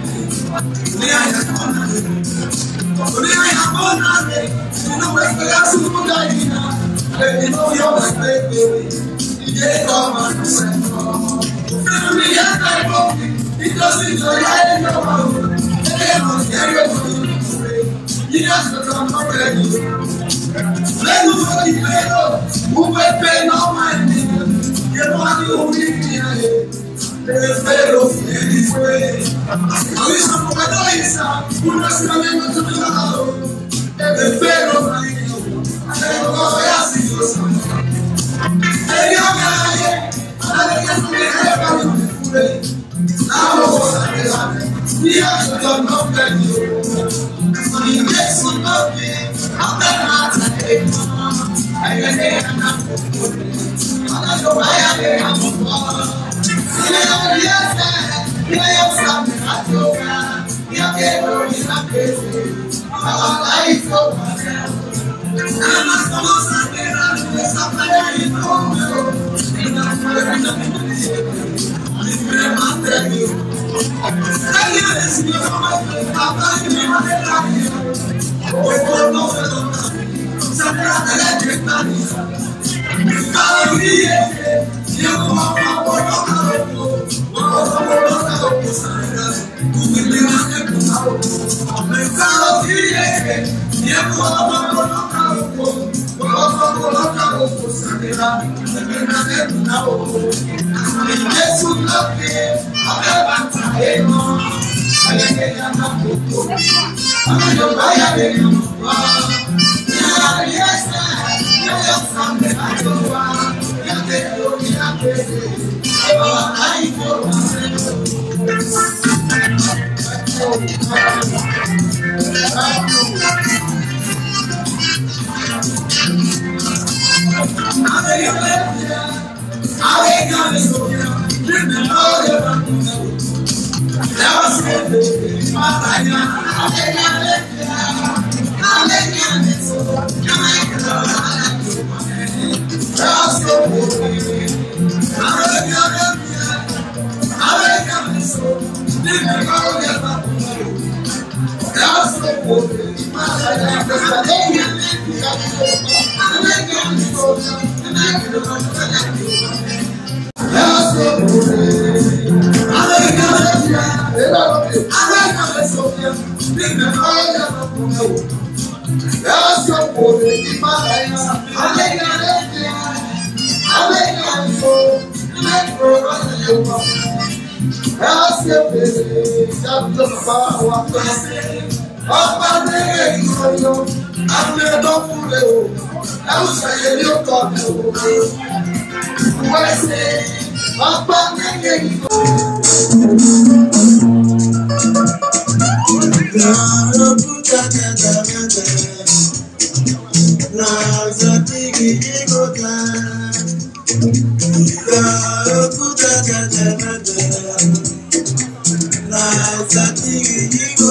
Ní àyàkọ́ náà rẹ̀. Ní àyàkọ́ náà rẹ̀. Nínú ẹgbẹ́ yásùkú dáyìí náà. Èdè ló yọ ẹgbẹ́ ìgbèrè. Ìdí ẹ̀kọ́ máa ń sẹ́kọ̀ọ́. Nínú mi yá ká ẹ̀kọ́ mi. Ìjọsìn ìjọba ẹ̀yọ́ wà ó. Ẹ̀yẹ́ mọ̀ sí ẹ̀yọ́ tó yẹ kúrẹ́. Yíyá sọ̀tọ̀ ọmọ rẹ̀ yìí. Lẹ́nu fún ìgbéró, mo fẹ́ fẹ́ lọ́wọ́ ẹni. Yẹ́nú wá ní orí ìrìn àyè. Lè fẹ́ ló fi èyí pé. Àwọn ìṣàkóso ẹjọ́ yìí sá, mo lọ sí ọmọ ẹgbẹ́ tó ní lọ́wọ́. Lè fẹ́ ló fi èyí pé. Ẹ̀rọ ọ̀rọ̀ yà sí ìlú sàn. Ẹ̀rí ọ̀gá ayé, alágbèéká tó ní ẹ̀rọ bá mi fi kúrẹ́. Láwọn òṣèré wa, ní àjọyọ̀ náà fẹ́ ní òkú. Jésù lóore, ọbẹ̀ máa tàbí mọ́. Ẹ̀yẹ́dẹ́ yà náà kò kò. Ọ̀nà ìjọba yà pé yà mọ̀ pọ̀. Ilé orí ẹsẹ̀, ilé yóò sàmì àjọba. Bí a ké lórí náà kéde. Ọ̀la ìjọba rẹ̀ wò. Àmà sọ̀rọ̀ sàmì rà lórí sàpàdé ìlú mi o. Ìgbà fún ẹ̀rí náà mi ní ìṣe. Ìgbẹ́ máa tẹ̀lé o. Ẹ̀yẹ́ lè sì ní ọmọ ìgbẹ́ bàbá ìgbẹ́ máa tẹ̀lé àyè. Owó ló fẹ́ lọ náà. Sàmìlà tẹ̀lé ti gbà ní. Báwo ni yéé? Yẹ kó wá fún ọmọ lọ́kà òkú. Wọ́n kọ́ fún ọmọ lọ́kà òkú sàmìlà. Kùmìlì máa ń kú náà òkú. Báwo ni yéé? Yẹ kó wá fún ọmọ lọ́kà òkú. Wọ́n kọ́ fún ọmọ lọ́kà òkú sàmìlà. Kùmìlì máa ń kú náà òkú. Jésù lóore, ọbẹ̀ bàtà èèmọ̀. Ẹ̀yẹ́dẹ́ yà náà kò kò. Ọ̀nà ìjọba yà pé yà mọ̀ pọ̀. Ní àárín ẹsẹ̀, yóò yọ sàmì àjọwà. Yàtẹ̀ lórí àpèsè. Ọ̀la ìjọba rẹ̀ wò. Àwọn èèyàn lè fi ẹ́. Àwọn èèyàn lè sọ̀rọ̀ yẹn. Níbi náà yẹ wà nínú ẹ̀wọ̀n. Lẹ́wọ̀n sí èdè ìpàdé yẹn. Àwọn èèyàn lè fi ẹ́. Àwọn èèyàn lè sọ̀rọ̀. Àwọn èèyàn lè sọ̀rọ̀. Lẹ́wọ̀n sí èdè. Àwọn èèyàn lè fi ẹ́. Àwọn èèyàn lè sọ̀rọ̀. Níbi náà yẹ wà nínú ẹ̀wọ̀n. Lẹ́wọ̀n sí èdè ìpàdé yẹn. Àwọn èèyàn lè fi ẹ́. Àwọn èèyàn lè sọ̀rọ̀. Ọba nílé ìgbòho, àwọn ẹ̀dọ́ fúnlẹ̀ o, ẹ̀rù sẹ̀yẹ̀ ní ọkọ̀ mi o. Wọ́n ṣe ọba nílé ìgbòho. Thank you.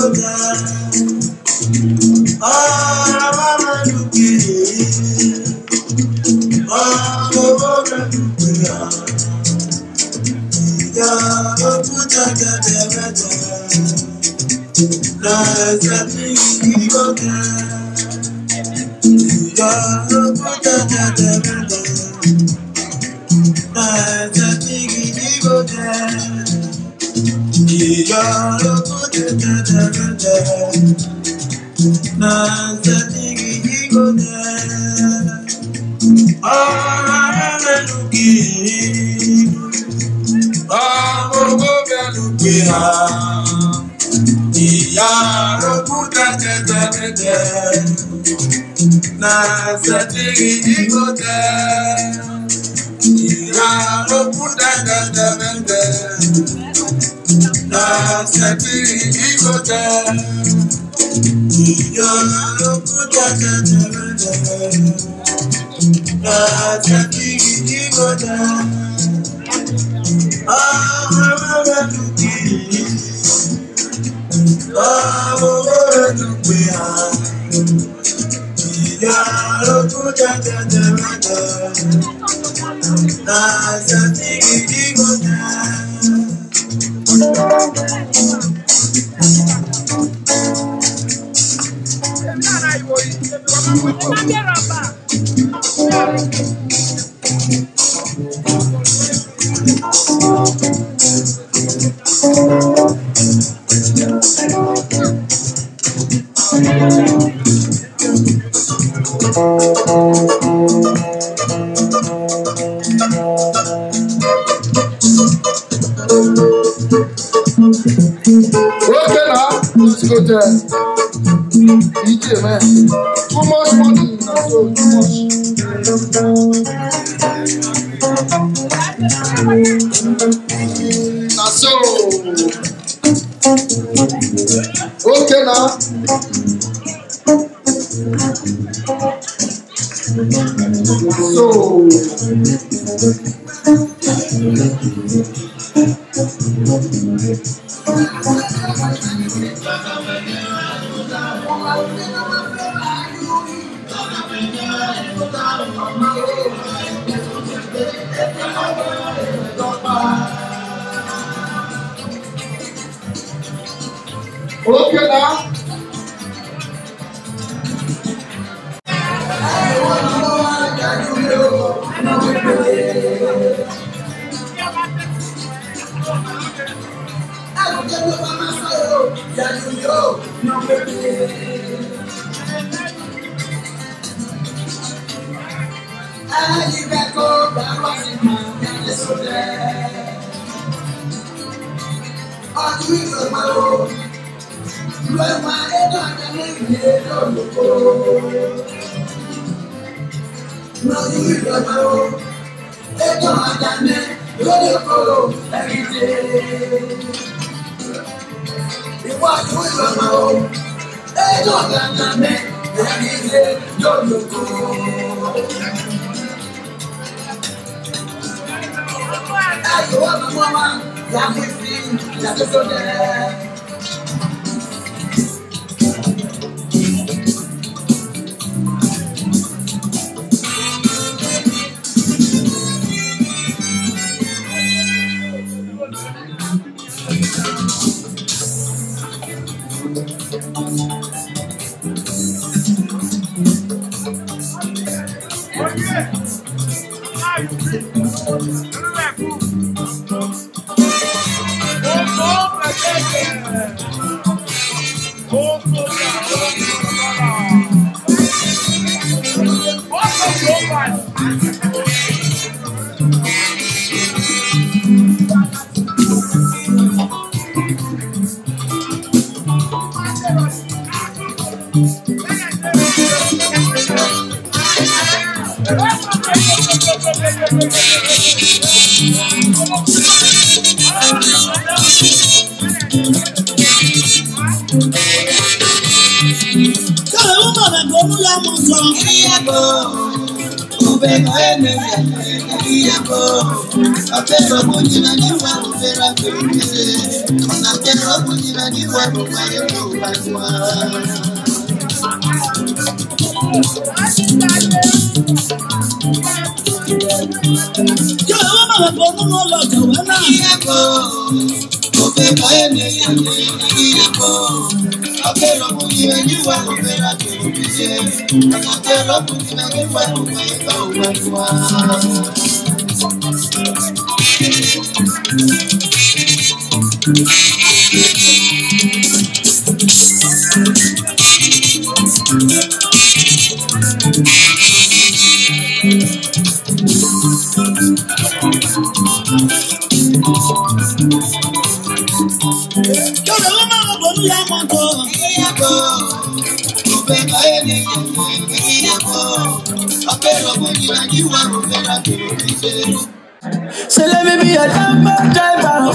So let me be your number driver.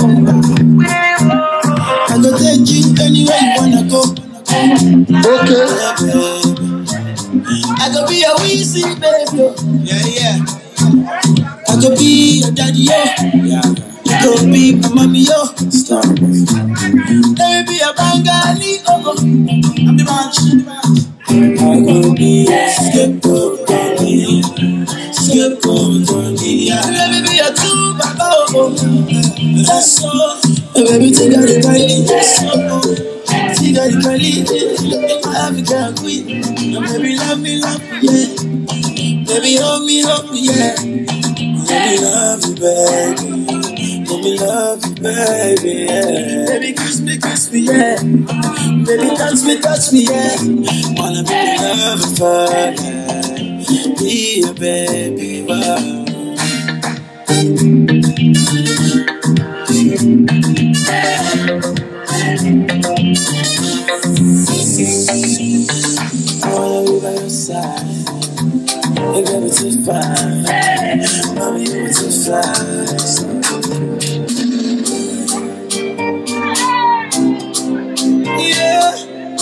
I go take you anywhere you wanna go. Okay. I go be your Weezy baby. Yeah, yeah. I go be your daddy, yo. Yeah. You go be my mommy, yo. Stop. Let me be your Bengali, oh. I'm the man. I go be your scapegoat, scapegoat, yeah. Let me be your two, baba, oh. That's so. Baby, take out the kindly, take out the kindly. African queen, baby, love me, love me, yeah. Baby, hold me, hold me, yeah. Let me love you, baby. Let me love you, baby, yeah. Baby, kiss me, kiss me, yeah. Baby, touch me, touch me, yeah. Wanna be your lover forever. Be a baby, wow. I wanna be by your side. You're gonna be too fine. Mommy, you're too fine. Yeah.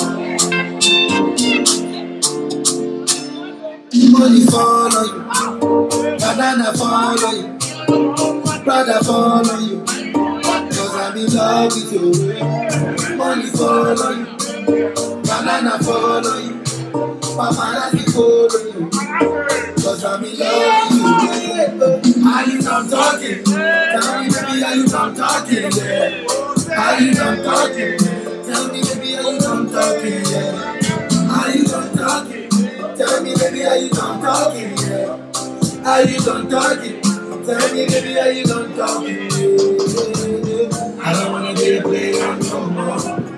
Money follow you, banana follow you, brother follow you, cause I'm in love with you. Money follow you, banana follow you, paparazzi follow you, cause I'm in love with you. Are you not talking? Tell me baby, are you not talking? Yeah. Are you not talking? Tell me baby, are you not talking? Yeah. Are you not talking? Tell me baby, are you not talking? Yeah. Are you done talking? Tell me baby, are you done talking? Yeah. I don't wanna be a player no more.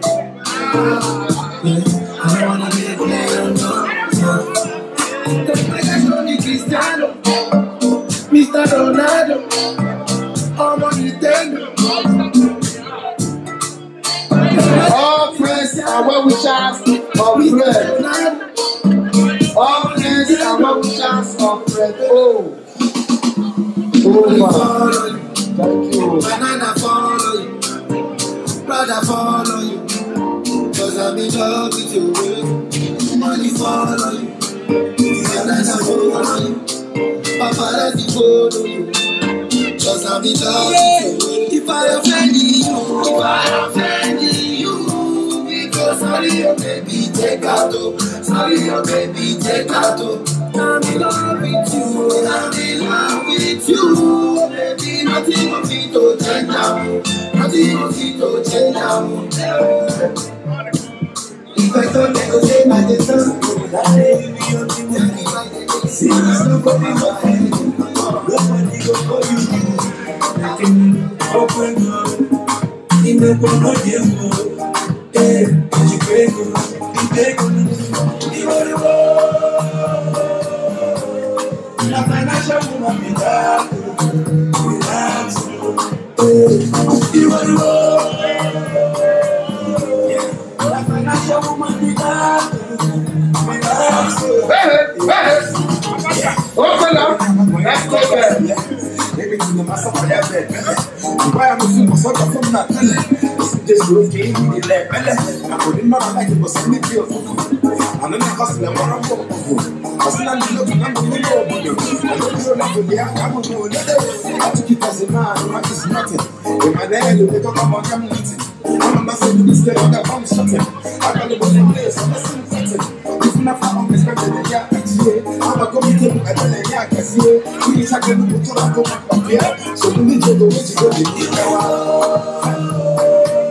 Yeah. I don't wanna be a player no more. Cause my guys only Cristiano, Mister Ronaldo, I'm on Nintendo. All friends are well wishers of friends. All friends are well wishers of friends. Oh, over. Thank you. Banana follow you, brother follow you, cause I'm in love with you. Money follow you, banana follow you, paparazzi follow you, cause I'm in love with you. If I offend you, if I offend you, because sorry your baby take out, sorry your baby take out. I'm in love with you, I'm in love with you, baby. Nothing of it to change now, nothing of it to change now. If I don't negotiate my distance, that day you be on the see, it's not gonna be my head. Nobody go for you. I can open up in the corner of your home. Hey, you break up, you break up, you want to go. A financial woman be that, relax. Hey, you want to go. A financial woman be that, relax. Hey, hey, open up. Let's go there. Everything the master for that bed. Why am I so sort of from that? This roof gave me the leg. I couldn't not like it was a big deal. I'm not a hustler, I'm not a fool. I still am looking at the window. I don't feel like the young, I don't know. I took it as a man, what is nothing. In my day, you pick up on my community. I'm a massive biscuit on that bomb shutting. I got the bottom place, I'm a sin fitting. If not, I'm expecting the yak. I'm a committee, I tell a yak, I see it. We are going to put on a book up here. So we need to go to the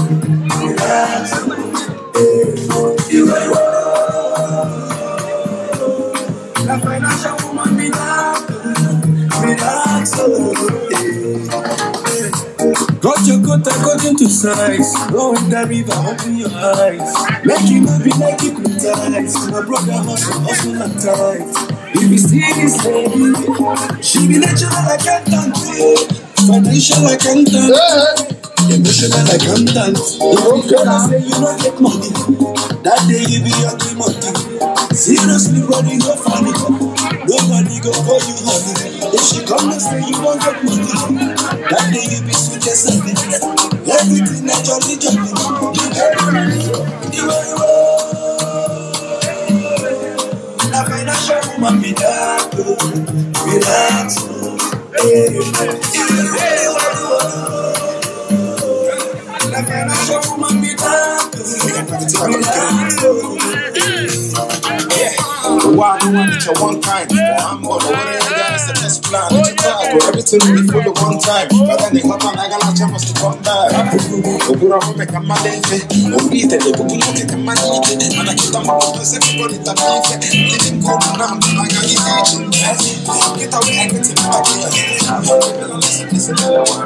relax. You are la financial woman, relax, relax. Got your coat according to size. Go in the river, open your eyes. Make you not be like you could ties. My brother hustle, hustle and tight. If you see this lady, she be natural accountant, financial accountant, emotional accountant. If you gonna say you don't get money, that day you be ugly money. Seriously, running no funny. Nobody go for you, honey. If she come and say you don't get money, that day you be sweet as a bit. Everything that jolly jolly. You are a financial woman, be that. Relax. You a financial woman, be that. Why do want it at one time? I'm gonna worry against the best plan. It's a tag or everything we follow one time. But then they hop on, I gotta chance to come back. Obura will make a man. Obita, the book will take a man. And I keep them up to everybody that I say. Living cold now, I got you. Get out everything back here. Listen,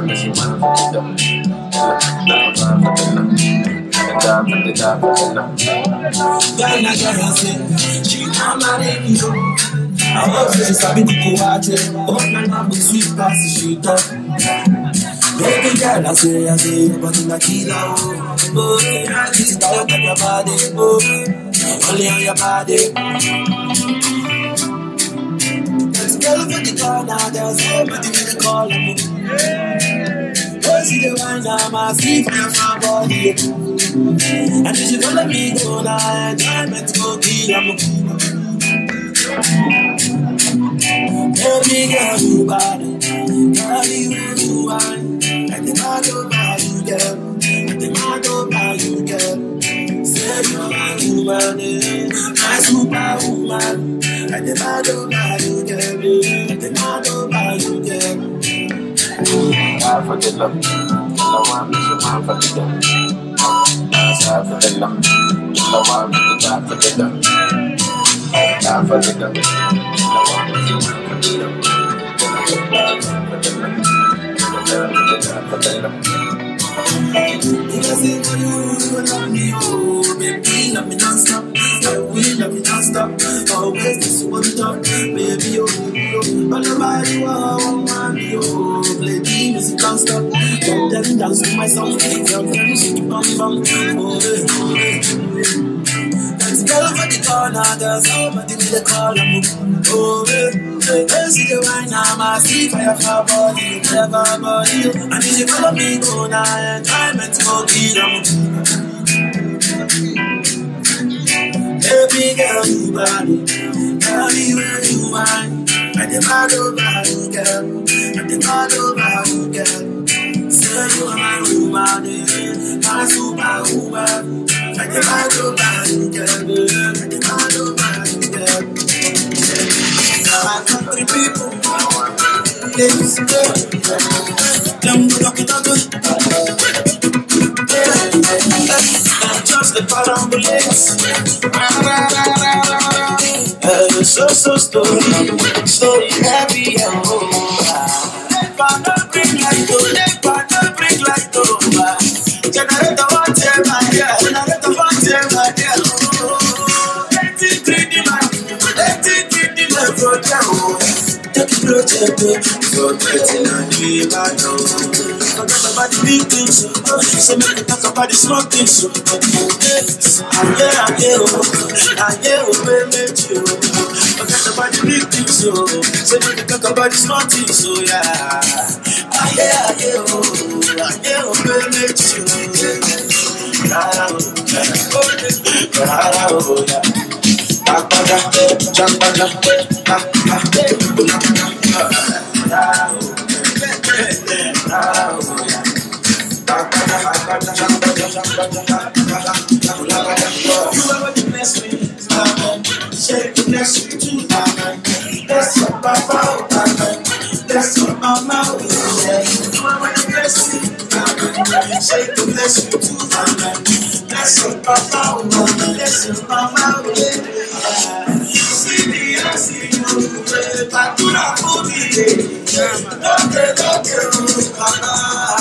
Ghana, Ghana, she not married you. I was just a bit of water. Oh, my love is sweet past the shooter. Baby girl, I say, I say, but in a kilo. Oh, yeah, this is all on your body. Oh, only on your body. Let's go for the corner. There's somebody with a call. Oh, see the wine, I'm a sleep for your body. And if you follow me, go now, enjoyment go kill em. Baby girl, you bad, girl, you you wine. And the mad over you, girl, and the mad over you, girl. Say you are a woman, my superwoman. And the mad over you, girl, and the mad over you, girl. I forget love, I want to man for the love. Die for the love, I want to die for the love. Die for the love, I want to die for the love. If I say for you, you love me, oh, baby, love me non-stop. I will love me non-stop. Always this one talk, baby, oh, oh. All about you, oh, mommy, oh. Play the music non-stop. Then dance to my song. Tell them she keep on bum. Oh, hey, oh, hey. Let's go for the corner. There's somebody with a call. Oh, hey, hey. Let's see the wine. I'm a see fire for body. Clever body. And if you follow me, go now. Enjoyment go kill them. Baby girl, you body. Girl, you where you wine. And the mad over you, girl. And the mad over you, girl. Say you are my woman, my superwoman. And the mad over you, girl. And the mad over you, girl. My country people, ladies and gentlemen, them look it up. Just the parambulance. Uh, so, so, story, story heavy and oh. Let partner bring light, oh, let partner bring light, oh. Generator one tell my dear, generator one tell my dear, oh. Let it bring the man, let it bring the man for them, oh. Take it project, oh, so thirteen and three, I know. Forget about the big things, so make me talk about the small things, so yeah, yeah, yeah, oh, yeah, oh, baby, you. Forget about the big things, so make me talk about the small things, so yeah, yeah, yeah, oh, yeah, oh, baby, you. Yeah, oh, yeah. You ever bless me, amen. Shake the bless you too, amen. Bless your papa, amen. Bless your mama, amen. You ever bless me, amen. Shake the bless you too, Papa, listen, Mama, see me, I see you, but do not put me in. Don't get, don't get, Papa.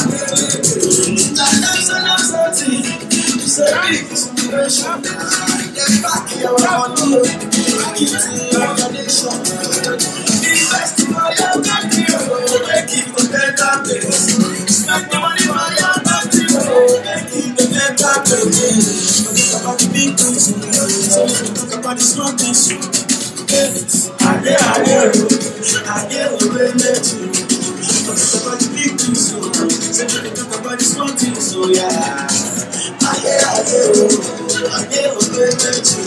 That's enough something. It's a big inspiration. Get back here, I'm on you. Keep to your nation. Invest in my young country, make it the better place. Spend the money for your country, make it the better place. Forget about the big things, so talk about the small things. I dare, I dare, I dare, we will let you. Forget about the big things, so talk about the small things, so yeah. I dare, I dare, I dare, we will let you.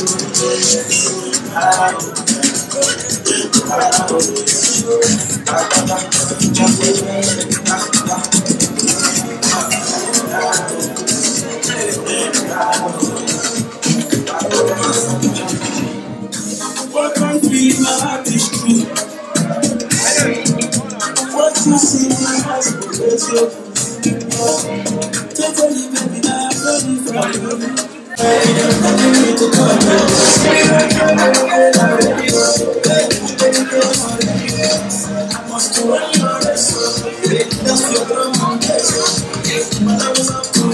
What I feel, my heart is true. What you see, my heart is true. Totally, baby, I'm ready for you. I must do what you're that's your girl, my love is up to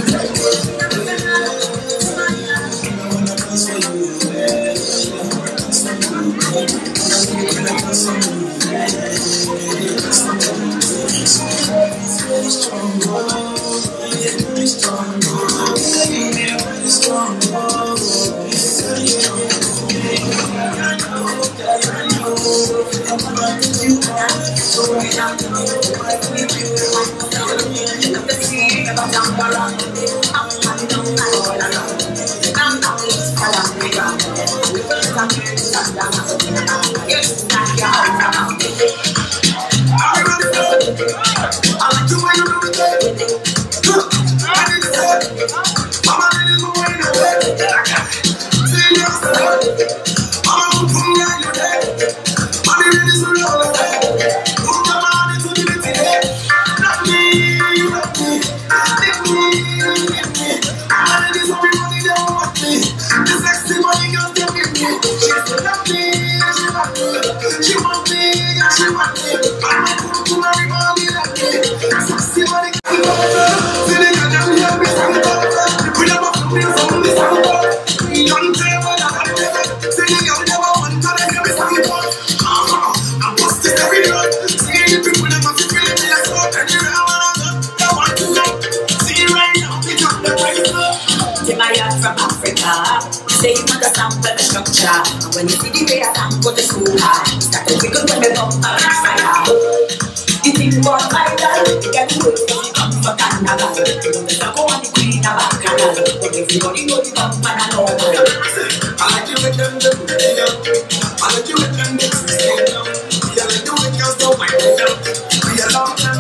Say you want to sample the structure, and when you see the way I sample the school high, start to wiggle when the bump and fire. You think about vital, you get good, you come for Canada. You better go on the queen of Canada, but everybody know the bump and I know. I like you with them, the I like you with them, the I like you with your stuff, I like them. We are long time,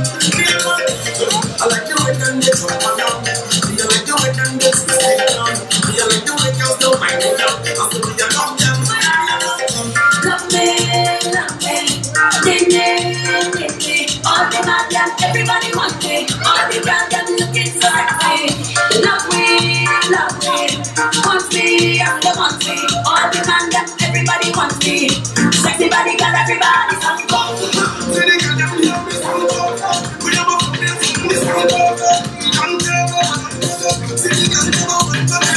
I like you with them, the I like you with them, the I like you with your stuff, I like them. I said we are long time. Love me, love me, ding ding ding ding. All the man them, everybody want me. All the girls them looking so sexy. Love me, love me, want me, after want me. All the man them, everybody want me. Sexy body got everybody some fun. See the girl them love me some fun. We have a fun this this fun. Young girl, see the girl them want me some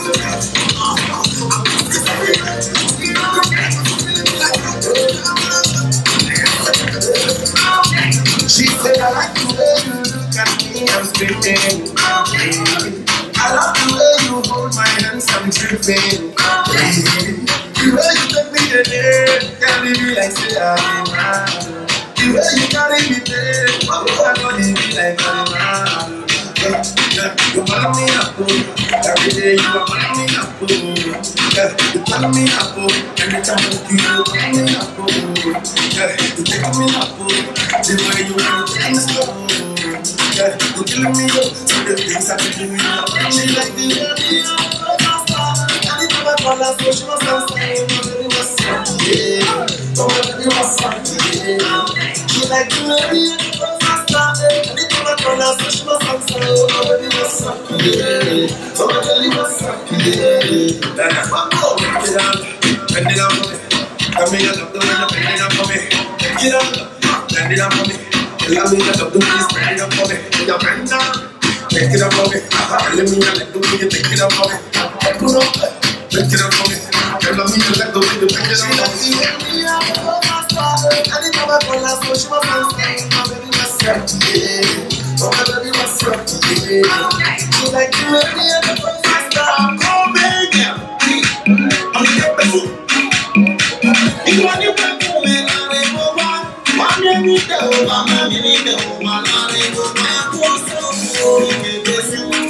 She said, I like the way you look at me, I'm screaming. I love the way you hold my hands, I'm tripping. The way you take me today, carry me like say I'm man. The way you carry me today, oh, I'm gonna be like I'm man. You follow me up, every day you are following me up. You follow me up, every time you you follow me up. You take me up, the way you want to things go. You killing me up, so the things I do you up. She like the way you are, and it's my color, so she must have said, oh, what's up, yeah. Oh, baby, what's up, yeah. She like the way you are. So she must have said, oh, baby, what's up, yeah. Oh, baby, what's up, Bend it down for me. Come here, love the way you bend it down for me. Get up, bend it down for me. Allow me to love the way you bend it up for me. You bend down, take it up for me. Tell me you like the way you take it up for me. Pull up, take it up for me. Tell me you like the way you take it up for me. Anytime I call her, so she was saying, my baby was up, yeah. Oh, my baby was up, yeah. She like the way you take it up for me. Come baby, I'm the best. You want to put me in a room, I'm in the door, I'm in the door, I'm in the door, I'm in the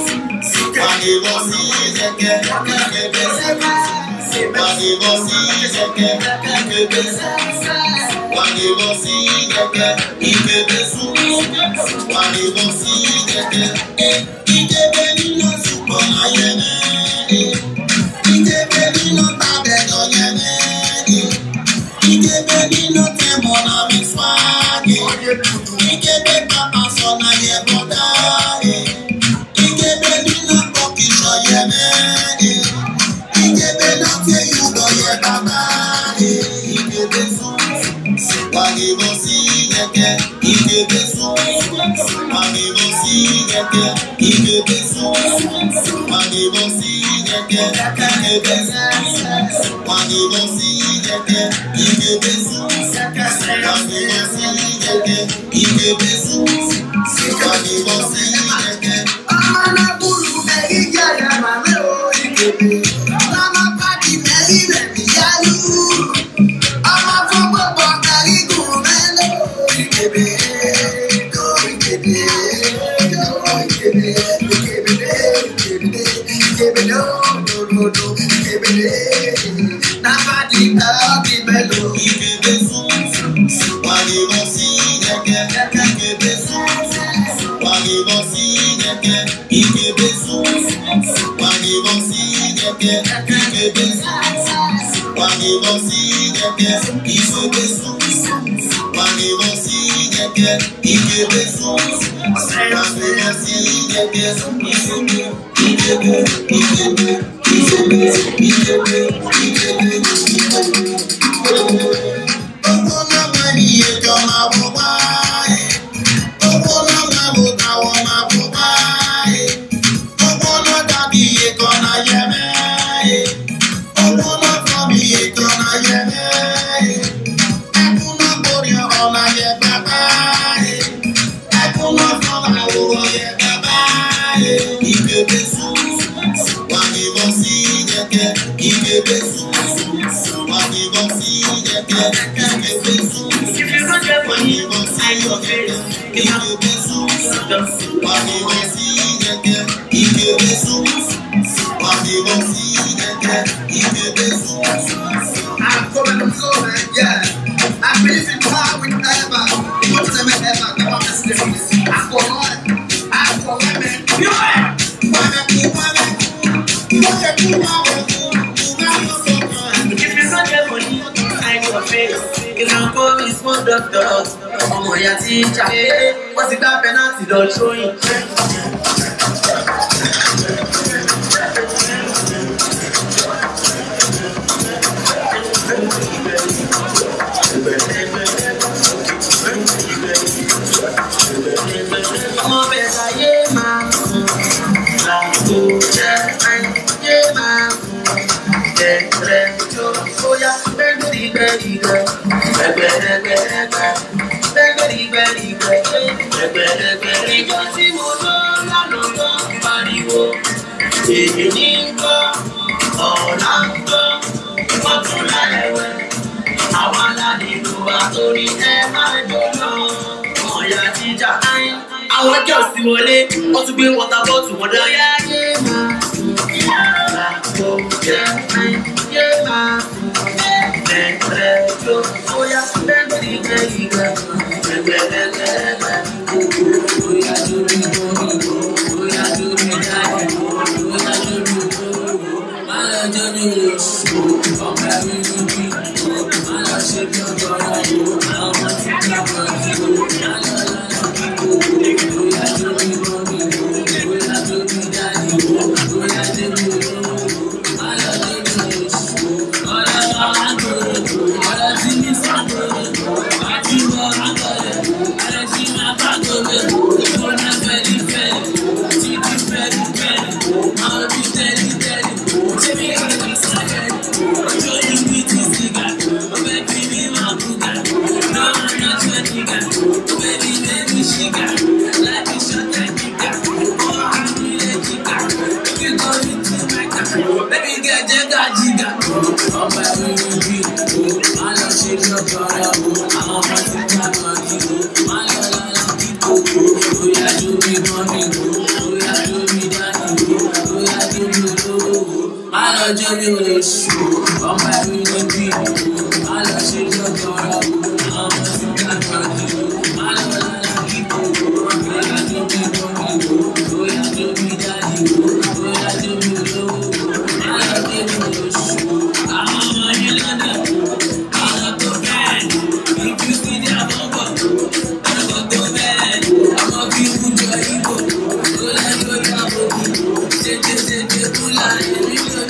What's it that penalty don't show you? Àwọn ọjọ́ sí wọlé, wọ́n tún gbé water bottle wọn dá. Yé máa fún yàrá tó jẹ́ yé máa fún ẹ̀ẹ́dẹ̀ tó bóyá bẹ́ẹ̀ ní kẹ́yìnká ẹgbẹ̀rẹ̀gbẹ̀rẹ̀ bóyá lórí bóyá bóyá lórí dáì bóyá lórí máa lọ jẹ́ mi ọ̀pẹ̀ mi lórí máa lọ ṣe bí ọjọ́ rẹ̀ àwọn ọmọ tí kí á bọ̀ máa lọ lọ́nà. Bóyá lórí bóyá lórí dáì bóyá lórí My love, Johnny, was on my baby. My love, she just got up. I'm a super daddy. My love, I keep on going. I got to be going. Oh, yeah, to be daddy. Oh, yeah, to be low. My love, baby, was I'm a millionaire. I'm not the man. If you see the number, I'm not the man. I'm a people to ego. Oh, yeah, to be daddy. Take it, take it, pull out.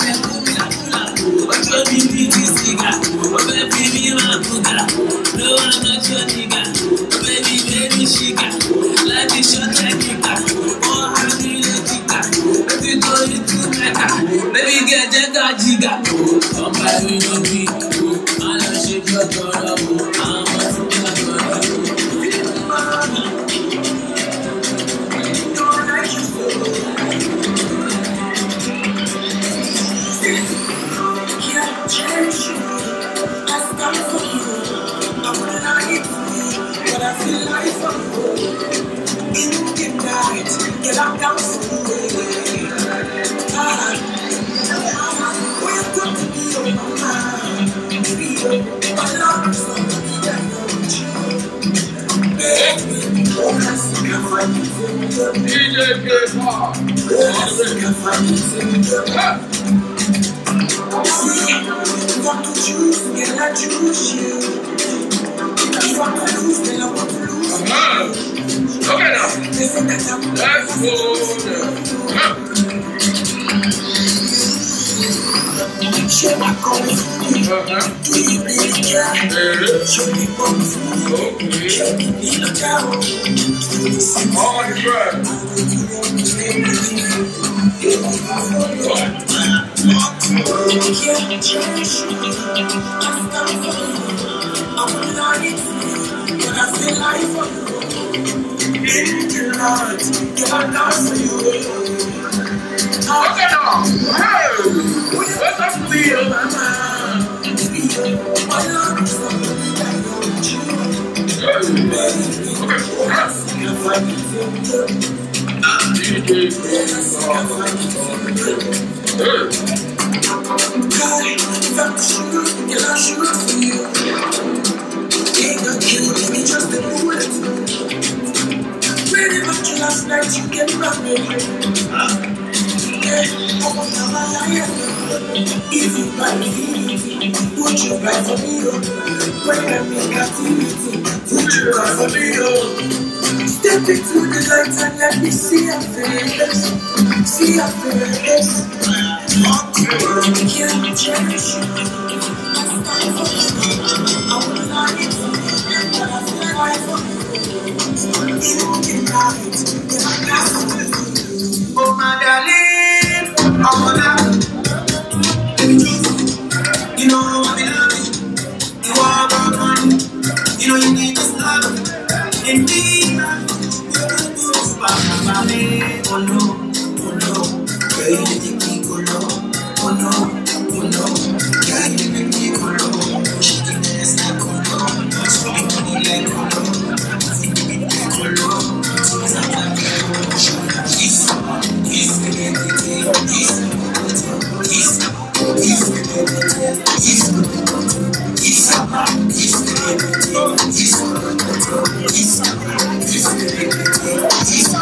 Ojo mi bi ti siga, obe fi mi ma buga. No, I'm not your nigga. Oh, baby, baby, shiga. Life is short like nigga. Oh, how do you jigga? Baby, go into mecca. Baby, get jagga jigga. Oh, my baby, I love shape your daughter. I'm a super daughter. Cherish you, I stand for you. I wanna lie for you, but I feel like for you. In the night, get up down for you. Ah, we're going to be your mama. Be my love is somebody that knows you. Baby, I see you find you. D J K-pop. I see you find you. If I could choose, then I choose you. If I could lose, then I want to lose you. Uh-huh. Okay now. Let's go now. Share my goals. Do you really care? Show me what you do. Show me the town. All the drugs. Can't cherish you. I stand for you. I would lie for you, but I feel like for you. In the night, get out down for you. Okay now. Hey, what's up to you, mama? My love is somebody that knows you. Okay. D J. Hey. If I'm shooting, can I shoot for you? Ain't got you, baby, just a bullet. Pretty much last night you came back, baby. Yeah, I want to lie. If you buy me, would you buy for me? When I make activity, would you buy for me? Step into the lights and let me see your face. See your face. Can't cherish you. I wanna lie for you, but I feel like for you. You can ride, but I got you. Oh my darling, I wanna. You know I be loving. You are my money. You know you need this love. In me, oh no, oh no, girl you make me go low. Oh no, oh no, girl you make me go low. She give me a snack, oh no, so I money like oh no, I think you make me go low. So I'm like oh no, kiss, kiss me everything, kiss, kiss, kiss me everything, kiss, kiss, kiss me everything, kiss, kiss, kiss me everything, kiss.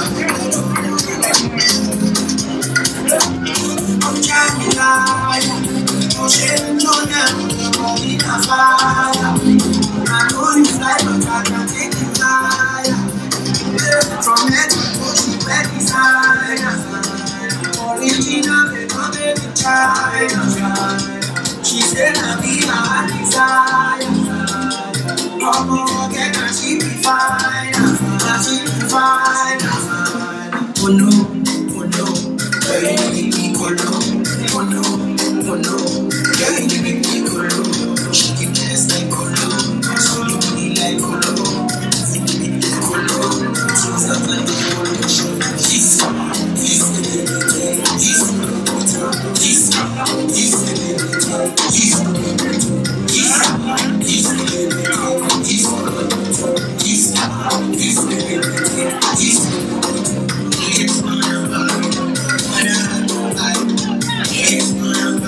I'm trying to lie, I'm sharing your love, I'm in a fire. I know you fly, but I can't take you higher. From here to push you back desire. Original, they don't make me try. She said I'll be my desire. I'm gonna get her, she be fine. She be fine. Oh no, oh no, girl you make me go low. Oh no, oh no, girl you make me go low. She can dance like go low, so you money like go low. You make me go low, so I'm like go low. Kiss, kiss me baby, kiss, kiss, kiss me baby, kiss, kiss, kiss me baby, kiss, kiss, kiss me baby, kiss. It's my love, it's my love.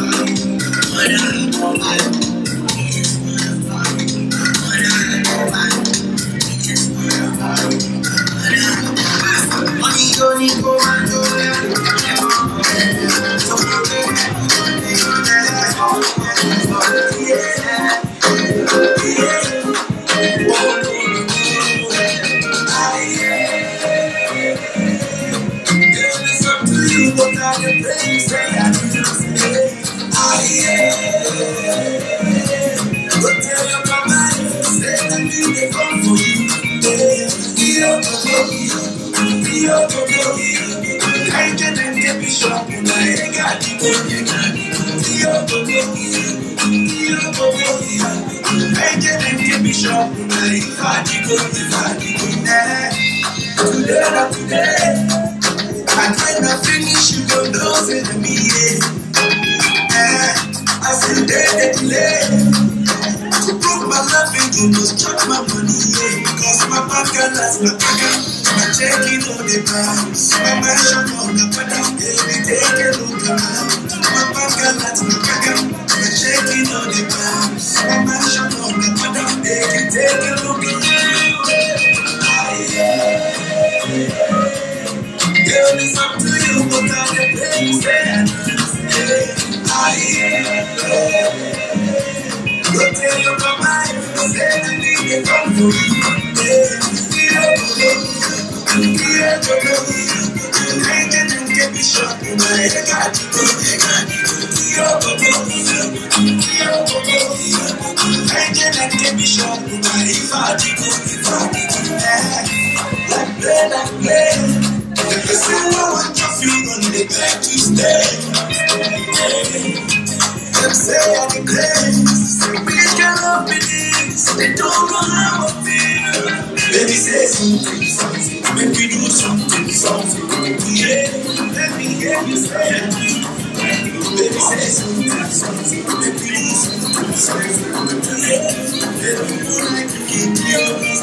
And when I finish, you go know say to me, yeah. I feel dead delay. To prove my love, you must chop my money, yeah. Because my bank has my account, my checking on the bounce, my mansion on the paddock, baby, take a look around. My bank has my account, my checking on the bounce, my mansion on the paddock, baby, take a look around. Girl, it's up to you, but I'm the place that I am. Go tell your mama if you say to me, they come for you. I can't get me shot, but I got to go. I can't get me shot, but I got to go. Like play, like play. If you say no one can feel on the back to stay. Them say I'm the place. We can love me this. They don't know how I feel. Baby say something, something. Make me do something, something. Yeah, let me hear you say it. Baby say something, something. Make me do something, something. Yeah, let me do like you keep you.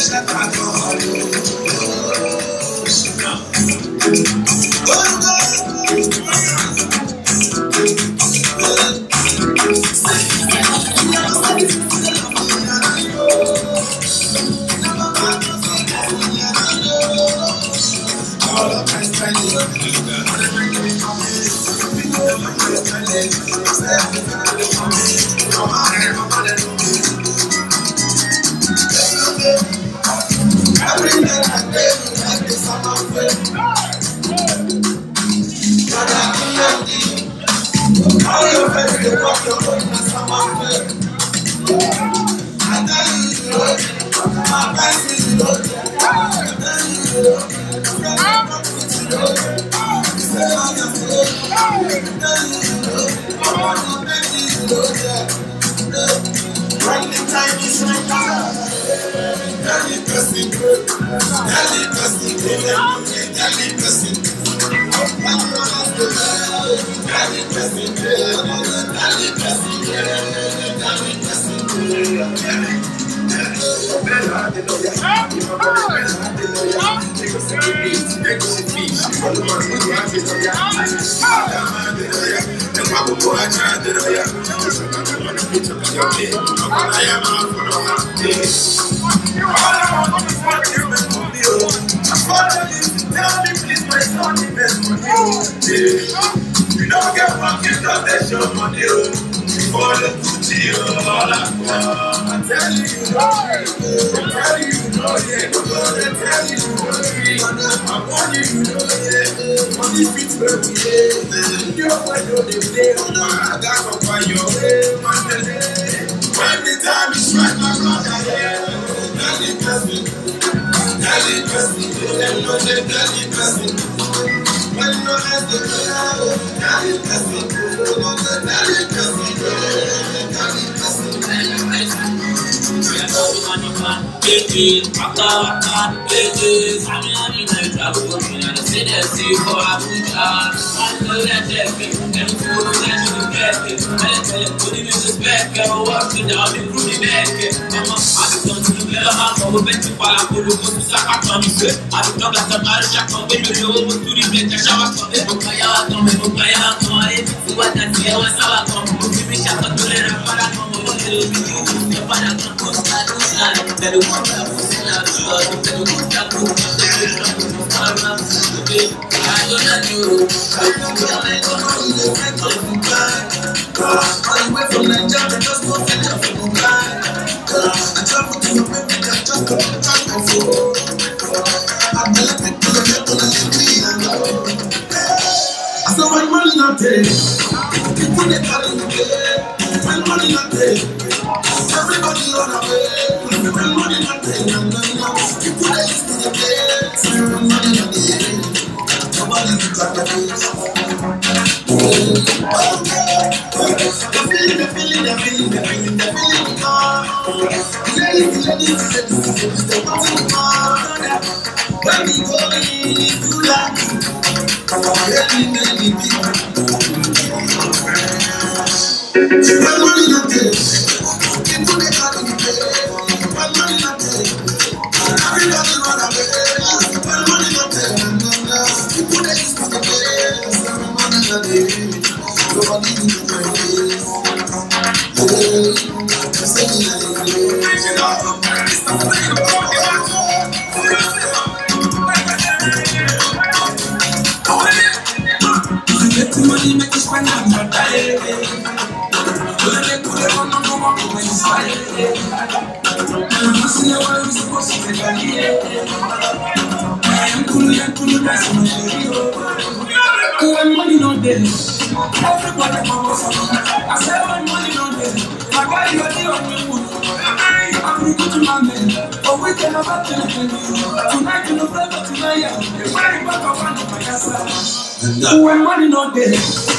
When money not there,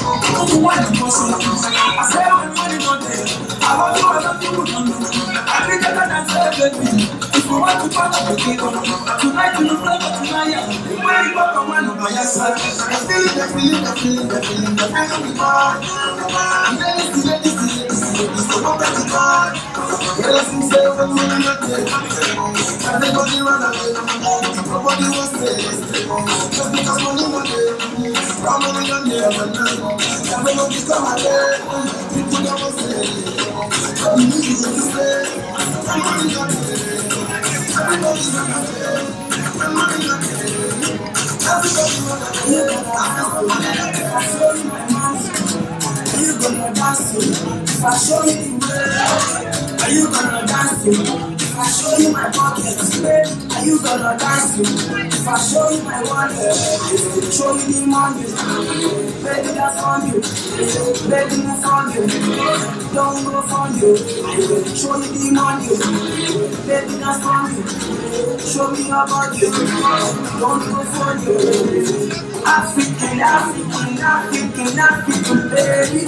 I'm one person. I say when money not there, I want you to have people to know. I think that that's everything. If you want to find out the people, tonight you know flavor tonight. When you walk around on my side, I feel it, I feel it, I feel it, I feel it, I feel it, I'm ready to let this is it's the one that you got. Girl, I see say when money not there, I think Nobody was there. Just because money not there. How many don't there? Everybody come out there. People that was there. You need to stay. Everybody not there. Everybody not there. Everybody not there. Everybody not there. Are you gonna dance to? If I show you the way, are you gonna dance to? If I show you my pockets, are you gonna dance to? If I show you my wallet, show you the money, baby that's on you, baby that's on you, don't go for you, show you the money, baby that's on you, show me your body, don't go for you. African, African, African, African, baby.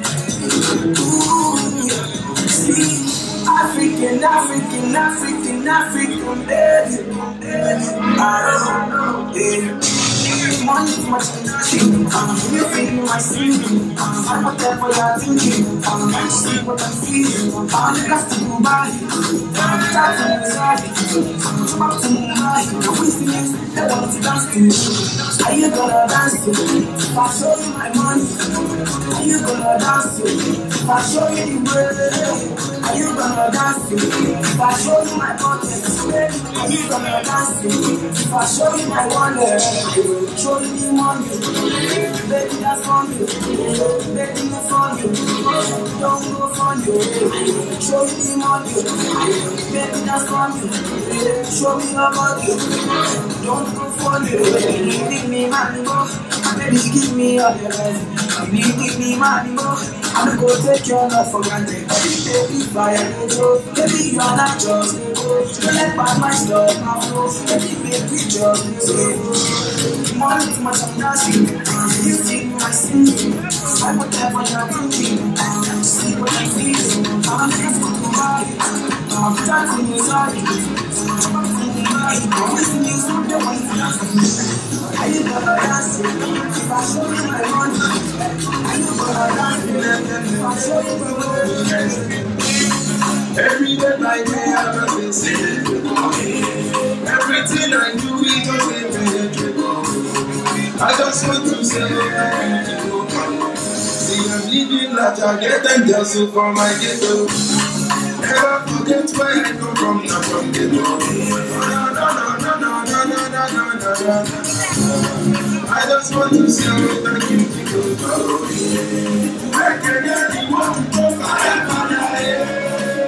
Ooh, see, African, African, African, African, baby. I don't know, yeah. Money too much energy. Um, you feel my singing. Um, I'm not there for your thinking. Um, I see what I'm feeling. Um, I'm got to Dubai. Um, that's to Osagie. Um, up to Mumbai. I'm wasting it. They want to dance to you. Are you gonna dance to me? If I show you my money, are you gonna dance to me? If I show you the way, are you gonna dance to me? If I show you my pockets, are you gonna dance to me? If I show you my wallet, show you the money, baby that's on you, baby that's on you, don't go for you, show you the money, baby that's on you, show me your body, don't go for you, give me money more, baby give me all your love, baby give me money more, I'm gonna go take your love for granted, baby fire, baby you're not just, don't let bad my stuff, baby make me just, money too much I'm dancing, you see my singing, I would have what I'm thinking, see what I'm feeling, I'm just going to buy it, I'm dancing inside it, I'm listening to something when it's dancing, are you gonna dance it, if I show you my money, are you gonna dance it, if I show you my money, every day by day I just been singing, everything I do we just been I just want to say thank you. See, I'm living like I get and just so for my ghetto. Never forget where I come from, not from ghetto. No, no, no, no, no, no, no, no, no, no, no. I just want to say thank you because I can anyone go fire for that.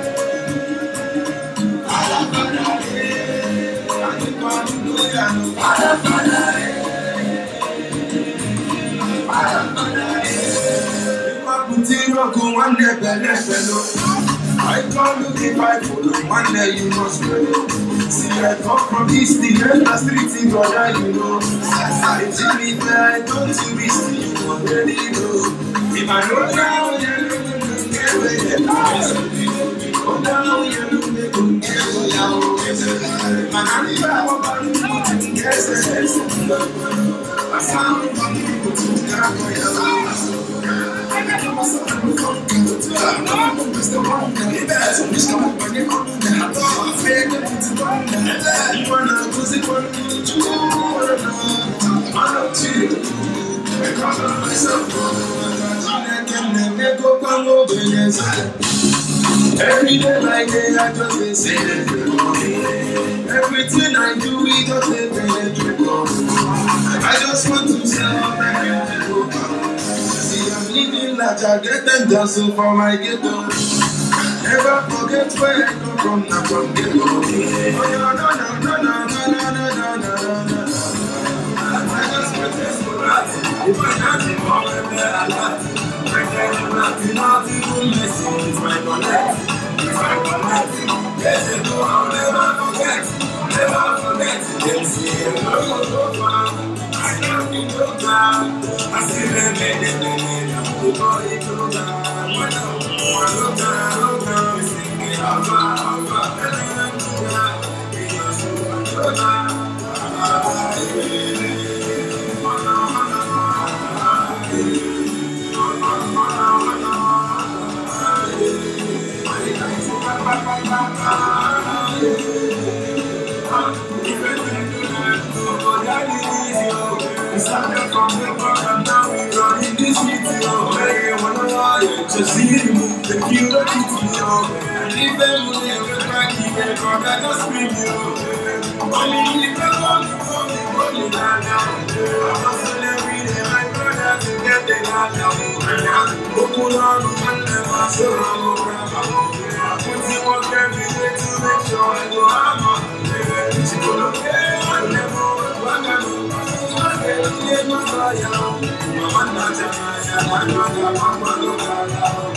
One day, I call you if I follow. One day you must know. See, I come from East, the street, brother, you know. I tell me that I don't to be still, you already know. If I know now, you don't get away. Oh, now you don't get away. My hand is out of my yes, I found people to come for your I got myself to come to the I'm the one that is bad, so this come when you come to I thought I fed them to come to you wanna go see what you do. I know too. I got myself I can never go come over every day like day I just been saying everything I do we just been I just want to say thank you. See, I'm living like I get and just so for my ghetto. Never forget where I come from, not from ghetto. Oh, no, no, no, no, no, no, no, no, no, no. I just want to say that if I can't be more than that, I can't nothing, nothing will miss you if I connect. If I connect, yes, you know I'll never forget. Never forget. Yes, you know so far. I can't be no time. I see them in the minute. The body go down. When I look down, look down. You see me out, out, out. And then you down. Because you want to go down. Just see you move the cute to me, oh. And if they move the crack, you can go back and scream, oh. Only if they want to come, they want to down now. I hustle every day, my brother, to get the down now. Open on the one that I saw, I'm over. I put you on every day to make sure I go out. She go look there, I never want to go. I can't get my fire, I'm not a man, I'm not a man.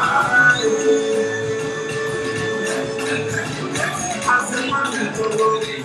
I